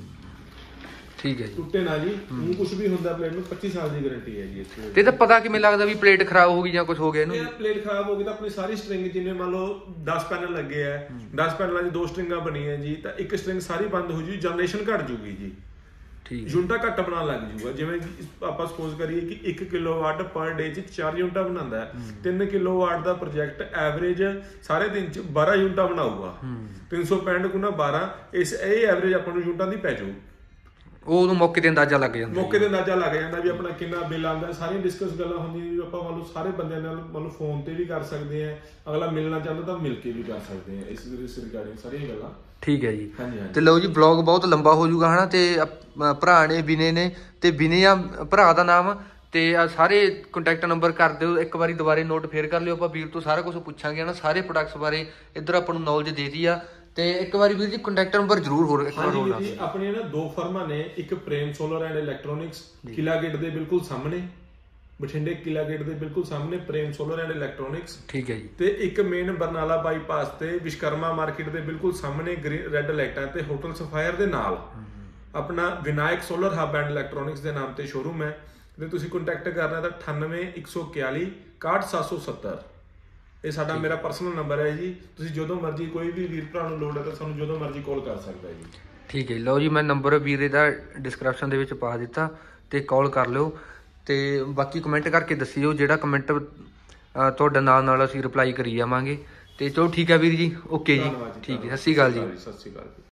ਠੀਕ ਹੈ ਜੀ, ਟੁੱਟੇ ਨਾ ਜੀ, ਉਹ ਕੁਝ ਵੀ ਹੁੰਦਾ ਪਲੇਟ ਨੂੰ ਪੱਚੀ ਸਾਲ ਦੀ ਗਾਰੰਟੀ ਹੈ ਜੀ ਇਸ ਪਲੇਟ। ਤੇ ਤਾਂ ਪਤਾ ਕਿਵੇਂ ਲੱਗਦਾ ਵੀ ਪਲੇਟ ਖਰਾਬ ਹੋ ਗਈ ਜਾਂ ਕੁਝ ਹੋ ਗਿਆ ਇਹਨੂੰ? ਇਹ ਪਲੇਟ ਖਰਾਬ ਹੋ ਗਈ ਤਾਂ ਆਪਣੀ ਸਾਰੀ ਸਟ੍ਰਿੰਗ ਜਿੰਨੇ ਮੰਨ ਲਓ ਦਸ ਪੈਨਲ ਲੱਗੇ ਆ, ਦਸ ਪੈਨਲਾਂ 'ਚ ਦੋ ਸਟ੍ਰਿੰਗਾਂ ਬਣੀਆਂ ਜੀ, ਤਾਂ ਇੱਕ ਸਟ੍ਰਿੰਗ ਸਾਰੀ ਬੰਦ ਹੋ ਜੂਗੀ, ਜਨਰੇਸ਼ਨ ਘਟ ਜੂਗੀ ਜੀ। ਠੀਕ, ਯੂਨਿਟਾਂ ਘੱਟ ਬਣਾਉਣ ਲੱਗ ਜੂਗਾ। ਜਿਵੇਂ ਆਪਾਂ ਸਪੋਜ਼ ਕਰੀਏ ਕਿ ਇੱਕ ਕਿਲੋਵਾਟ ਪਰ ਡੇ 'ਚ ਚਾਰ ਯੂਨਿਟਾਂ ਬਣਾਉਂਦਾ ਹੈ, ਤਿੰਨ ਕਿਲੋਵਾਟ ਦਾ ਪ੍ਰੋਜੈਕਟ ਐਵਰੇਜ ਸਾਰੇ ਦਿਨ 'ਚ ਬਾਰਾਂ ਯੂਨਿਟਾਂ ਬਣਾਊਗਾ। ਤਿੰਨ ਸੌ ਪੈਂਹਠ ਗੁਣਾ ਬਾਰਾਂ, ਇਸ ਇਹ ਐਵਰੇਜ ਆਪਾਂ ਨੂੰ ਯੂਨਿਟਾਂ ਦੀ ਪੈ ਜਾਊ। ਉਹ ਮੌਕੇ ਤੇ ਅੰਦਾਜ਼ਾ ਲੱਗ ਜਾਂਦਾ, ਮੌਕੇ ਤੇ ਅੰਦਾਜ਼ਾ ਲੱਗ ਜਾਂਦਾ ਵੀ ਆਪਣਾ ਕਿੰਨਾ ਬਿੱਲ ਆਉਂਦਾ। ਸਾਰੀਆਂ ਡਿਸਕਸ ਗੱਲਾਂ ਹੁੰਦੀਆਂ ਵੀ ਆਪਾਂ ਮੰਨ ਲਓ ਸਾਰੇ ਬੰਦਿਆਂ ਨਾਲ ਮੰਨ ਲਓ ਫੋਨ ਤੇ ਵੀ ਕਰ ਸਕਦੇ ਆ, ਅਗਲਾ ਮਿਲਣਾ ਚਾਹੁੰਦਾ ਤਾਂ ਮਿਲ ਕੇ ਵੀ ਕਰ ਸਕਦੇ ਆ ਇਸ ਇਸ ਰਿਗਾਰਡਿੰਗ ਸਾਰੀਆਂ ਗੱਲਾਂ। ਠੀਕ ਹੈ ਜੀ। ਹਾਂਜੀ ਹਾਂਜੀ। ਤੇ ਲਓ ਜੀ ਵਲੌਗ ਬਹੁਤ ਲੰਬਾ ਹੋ ਜਾਊਗਾ ਹਨਾ, ਤੇ ਭਰਾ ਨੇ ਵਿਨੇ ਨੇ ਤੇ ਵਿਨੇ ਆ ਭਰਾ ਦਾ ਨਾਮ, ਤੇ ਆ ਸਾਰੇ ਕੰਟੈਕਟ ਨੰਬਰ ਕਰ ਦਿਓ ਇੱਕ ਵਾਰੀ ਦੁਬਾਰੇ ਨੋਟ ਫੇਰ ਕਰ ਲਿਓ। ਆਪਾਂ ਵੀਰ ਤੋਂ ਸਾਰਾ ਕੁਝ ਪੁੱਛਾਂਗੇ ਹਨਾ, ਸਾਰੇ ਪ੍ਰੋਡਕਟਸ ਬਾਰੇ ਇੱਧਰ ਆਪਾਂ ਨੂੰ ਨੌਲੇਜ ਦੇ ਦਿੱਤੀ ਆ। ਤੇ ਇੱਕ ਵਾਰੀ ਵੀਰ ਜੀ ਕੰਟੈਕਟ ਨੰਬਰ ਜ਼ਰੂਰ ਹੋਰ ਇੱਕ ਵਾਰ ਹੋਰ ਦੱਸ ਦਿਓ। ਆਪਣੀਆਂ ਨਾ ਦੋ ਫਰਮਾਂ ਨੇ, ਇੱਕ Prem solar and electronics Qila gate ਦੇ ਬਿਲਕੁਲ ਸਾਹਮਣੇ, ਬਠਿੰਡੇ ਕਿਲਾ ਗੇਟ ਦੇ ਬਿਲਕੁਲ ਸਾਹਮਣੇ ਪ੍ਰੇਮ ਸੋਲਰ ਐਂਡ ਇਲੈਕਟ੍ਰੋਨਿਕਸ। ਠੀਕ ਹੈ ਜੀ। ਤੇ ਇੱਕ ਮੇਨ ਬਰਨਾਲਾ ਬਾਈਪਾਸ ਤੇ ਵਿਸ਼ਕਰਮਾ ਮਾਰਕੀਟ ਦੇ ਬਿਲਕੁਲ ਸਾਹਮਣੇ ਰੈੱਡ ਲਾਈਟਾਂ ਤੇ ਹੋਟਲ ਸਫਾਇਰ ਦੇ ਨਾਲ ਆਪਣਾ Vinayak solar hub and electronics ਦੇ ਨਾਮ ਤੇ ਸ਼ੋਰੂਮ ਹੈ। ਤੇ ਤੁਸੀਂ ਕੰਟੈਕਟ ਕਰਨਾ ਤਾਂ ਅਠਾਨਵੇਂ ਇੱਕ ਸੌ ਇਕਤਾਲੀ ਇਕਾਹਠ ਸੱਤ ਸੌ ਸੱਤਰ। ਇਹ ਸਾਡਾ ਮੇਰਾ ਪਰਸਨਲ ਨੰਬਰ ਹੈ ਜੀ। ਤੁਸੀਂ ਜਦੋਂ ਮਰਜ਼ੀ ਕੋਈ ਵੀ ਵੀਰ ਭਰਾ ਨੂੰ ਲੋੜ ਹੈ ਤਾਂ ਸਾਨੂੰ ਜਦੋਂ ਮਰਜ਼ੀ ਕਾਲ ਕਰ ਸਕਦਾ ਜੀ। ਠੀਕ ਹੈ, ਲਓ ਜੀ ਮੈਂ ਨੰਬਰ ਵੀਰੇ ਦਾ ਡਿਸਕ੍ਰਿਪਸ਼ਨ ਦੇ ਵਿੱਚ ਪਾ ਦਿੱਤਾ ਤੇ ਕਾਲ ਕਰ ਲਿਓ। ਤੇ ਬਾਕੀ ਕਮੈਂਟ ਕਰਕੇ ਦੱਸਿਓ, ਜਿਹੜਾ ਕਮੈਂਟ ਤੁਹਾਡਾ ਨਾਲ ਨਾਲ ਅਸੀਂ ਰਿਪਲਾਈ ਕਰੀ ਜਾਵਾਂਗੇ। ਤੇ ਚਲੋ ਠੀਕ ਹੈ ਵੀਰ ਜੀ, ਓਕੇ ਜੀ, ਠੀਕ ਹੈ, ਸਤਿ ਸ਼੍ਰੀ ਅਕਾਲ ਜੀ। ਸਤਿ ਸ਼੍ਰੀ ਅਕਾਲ।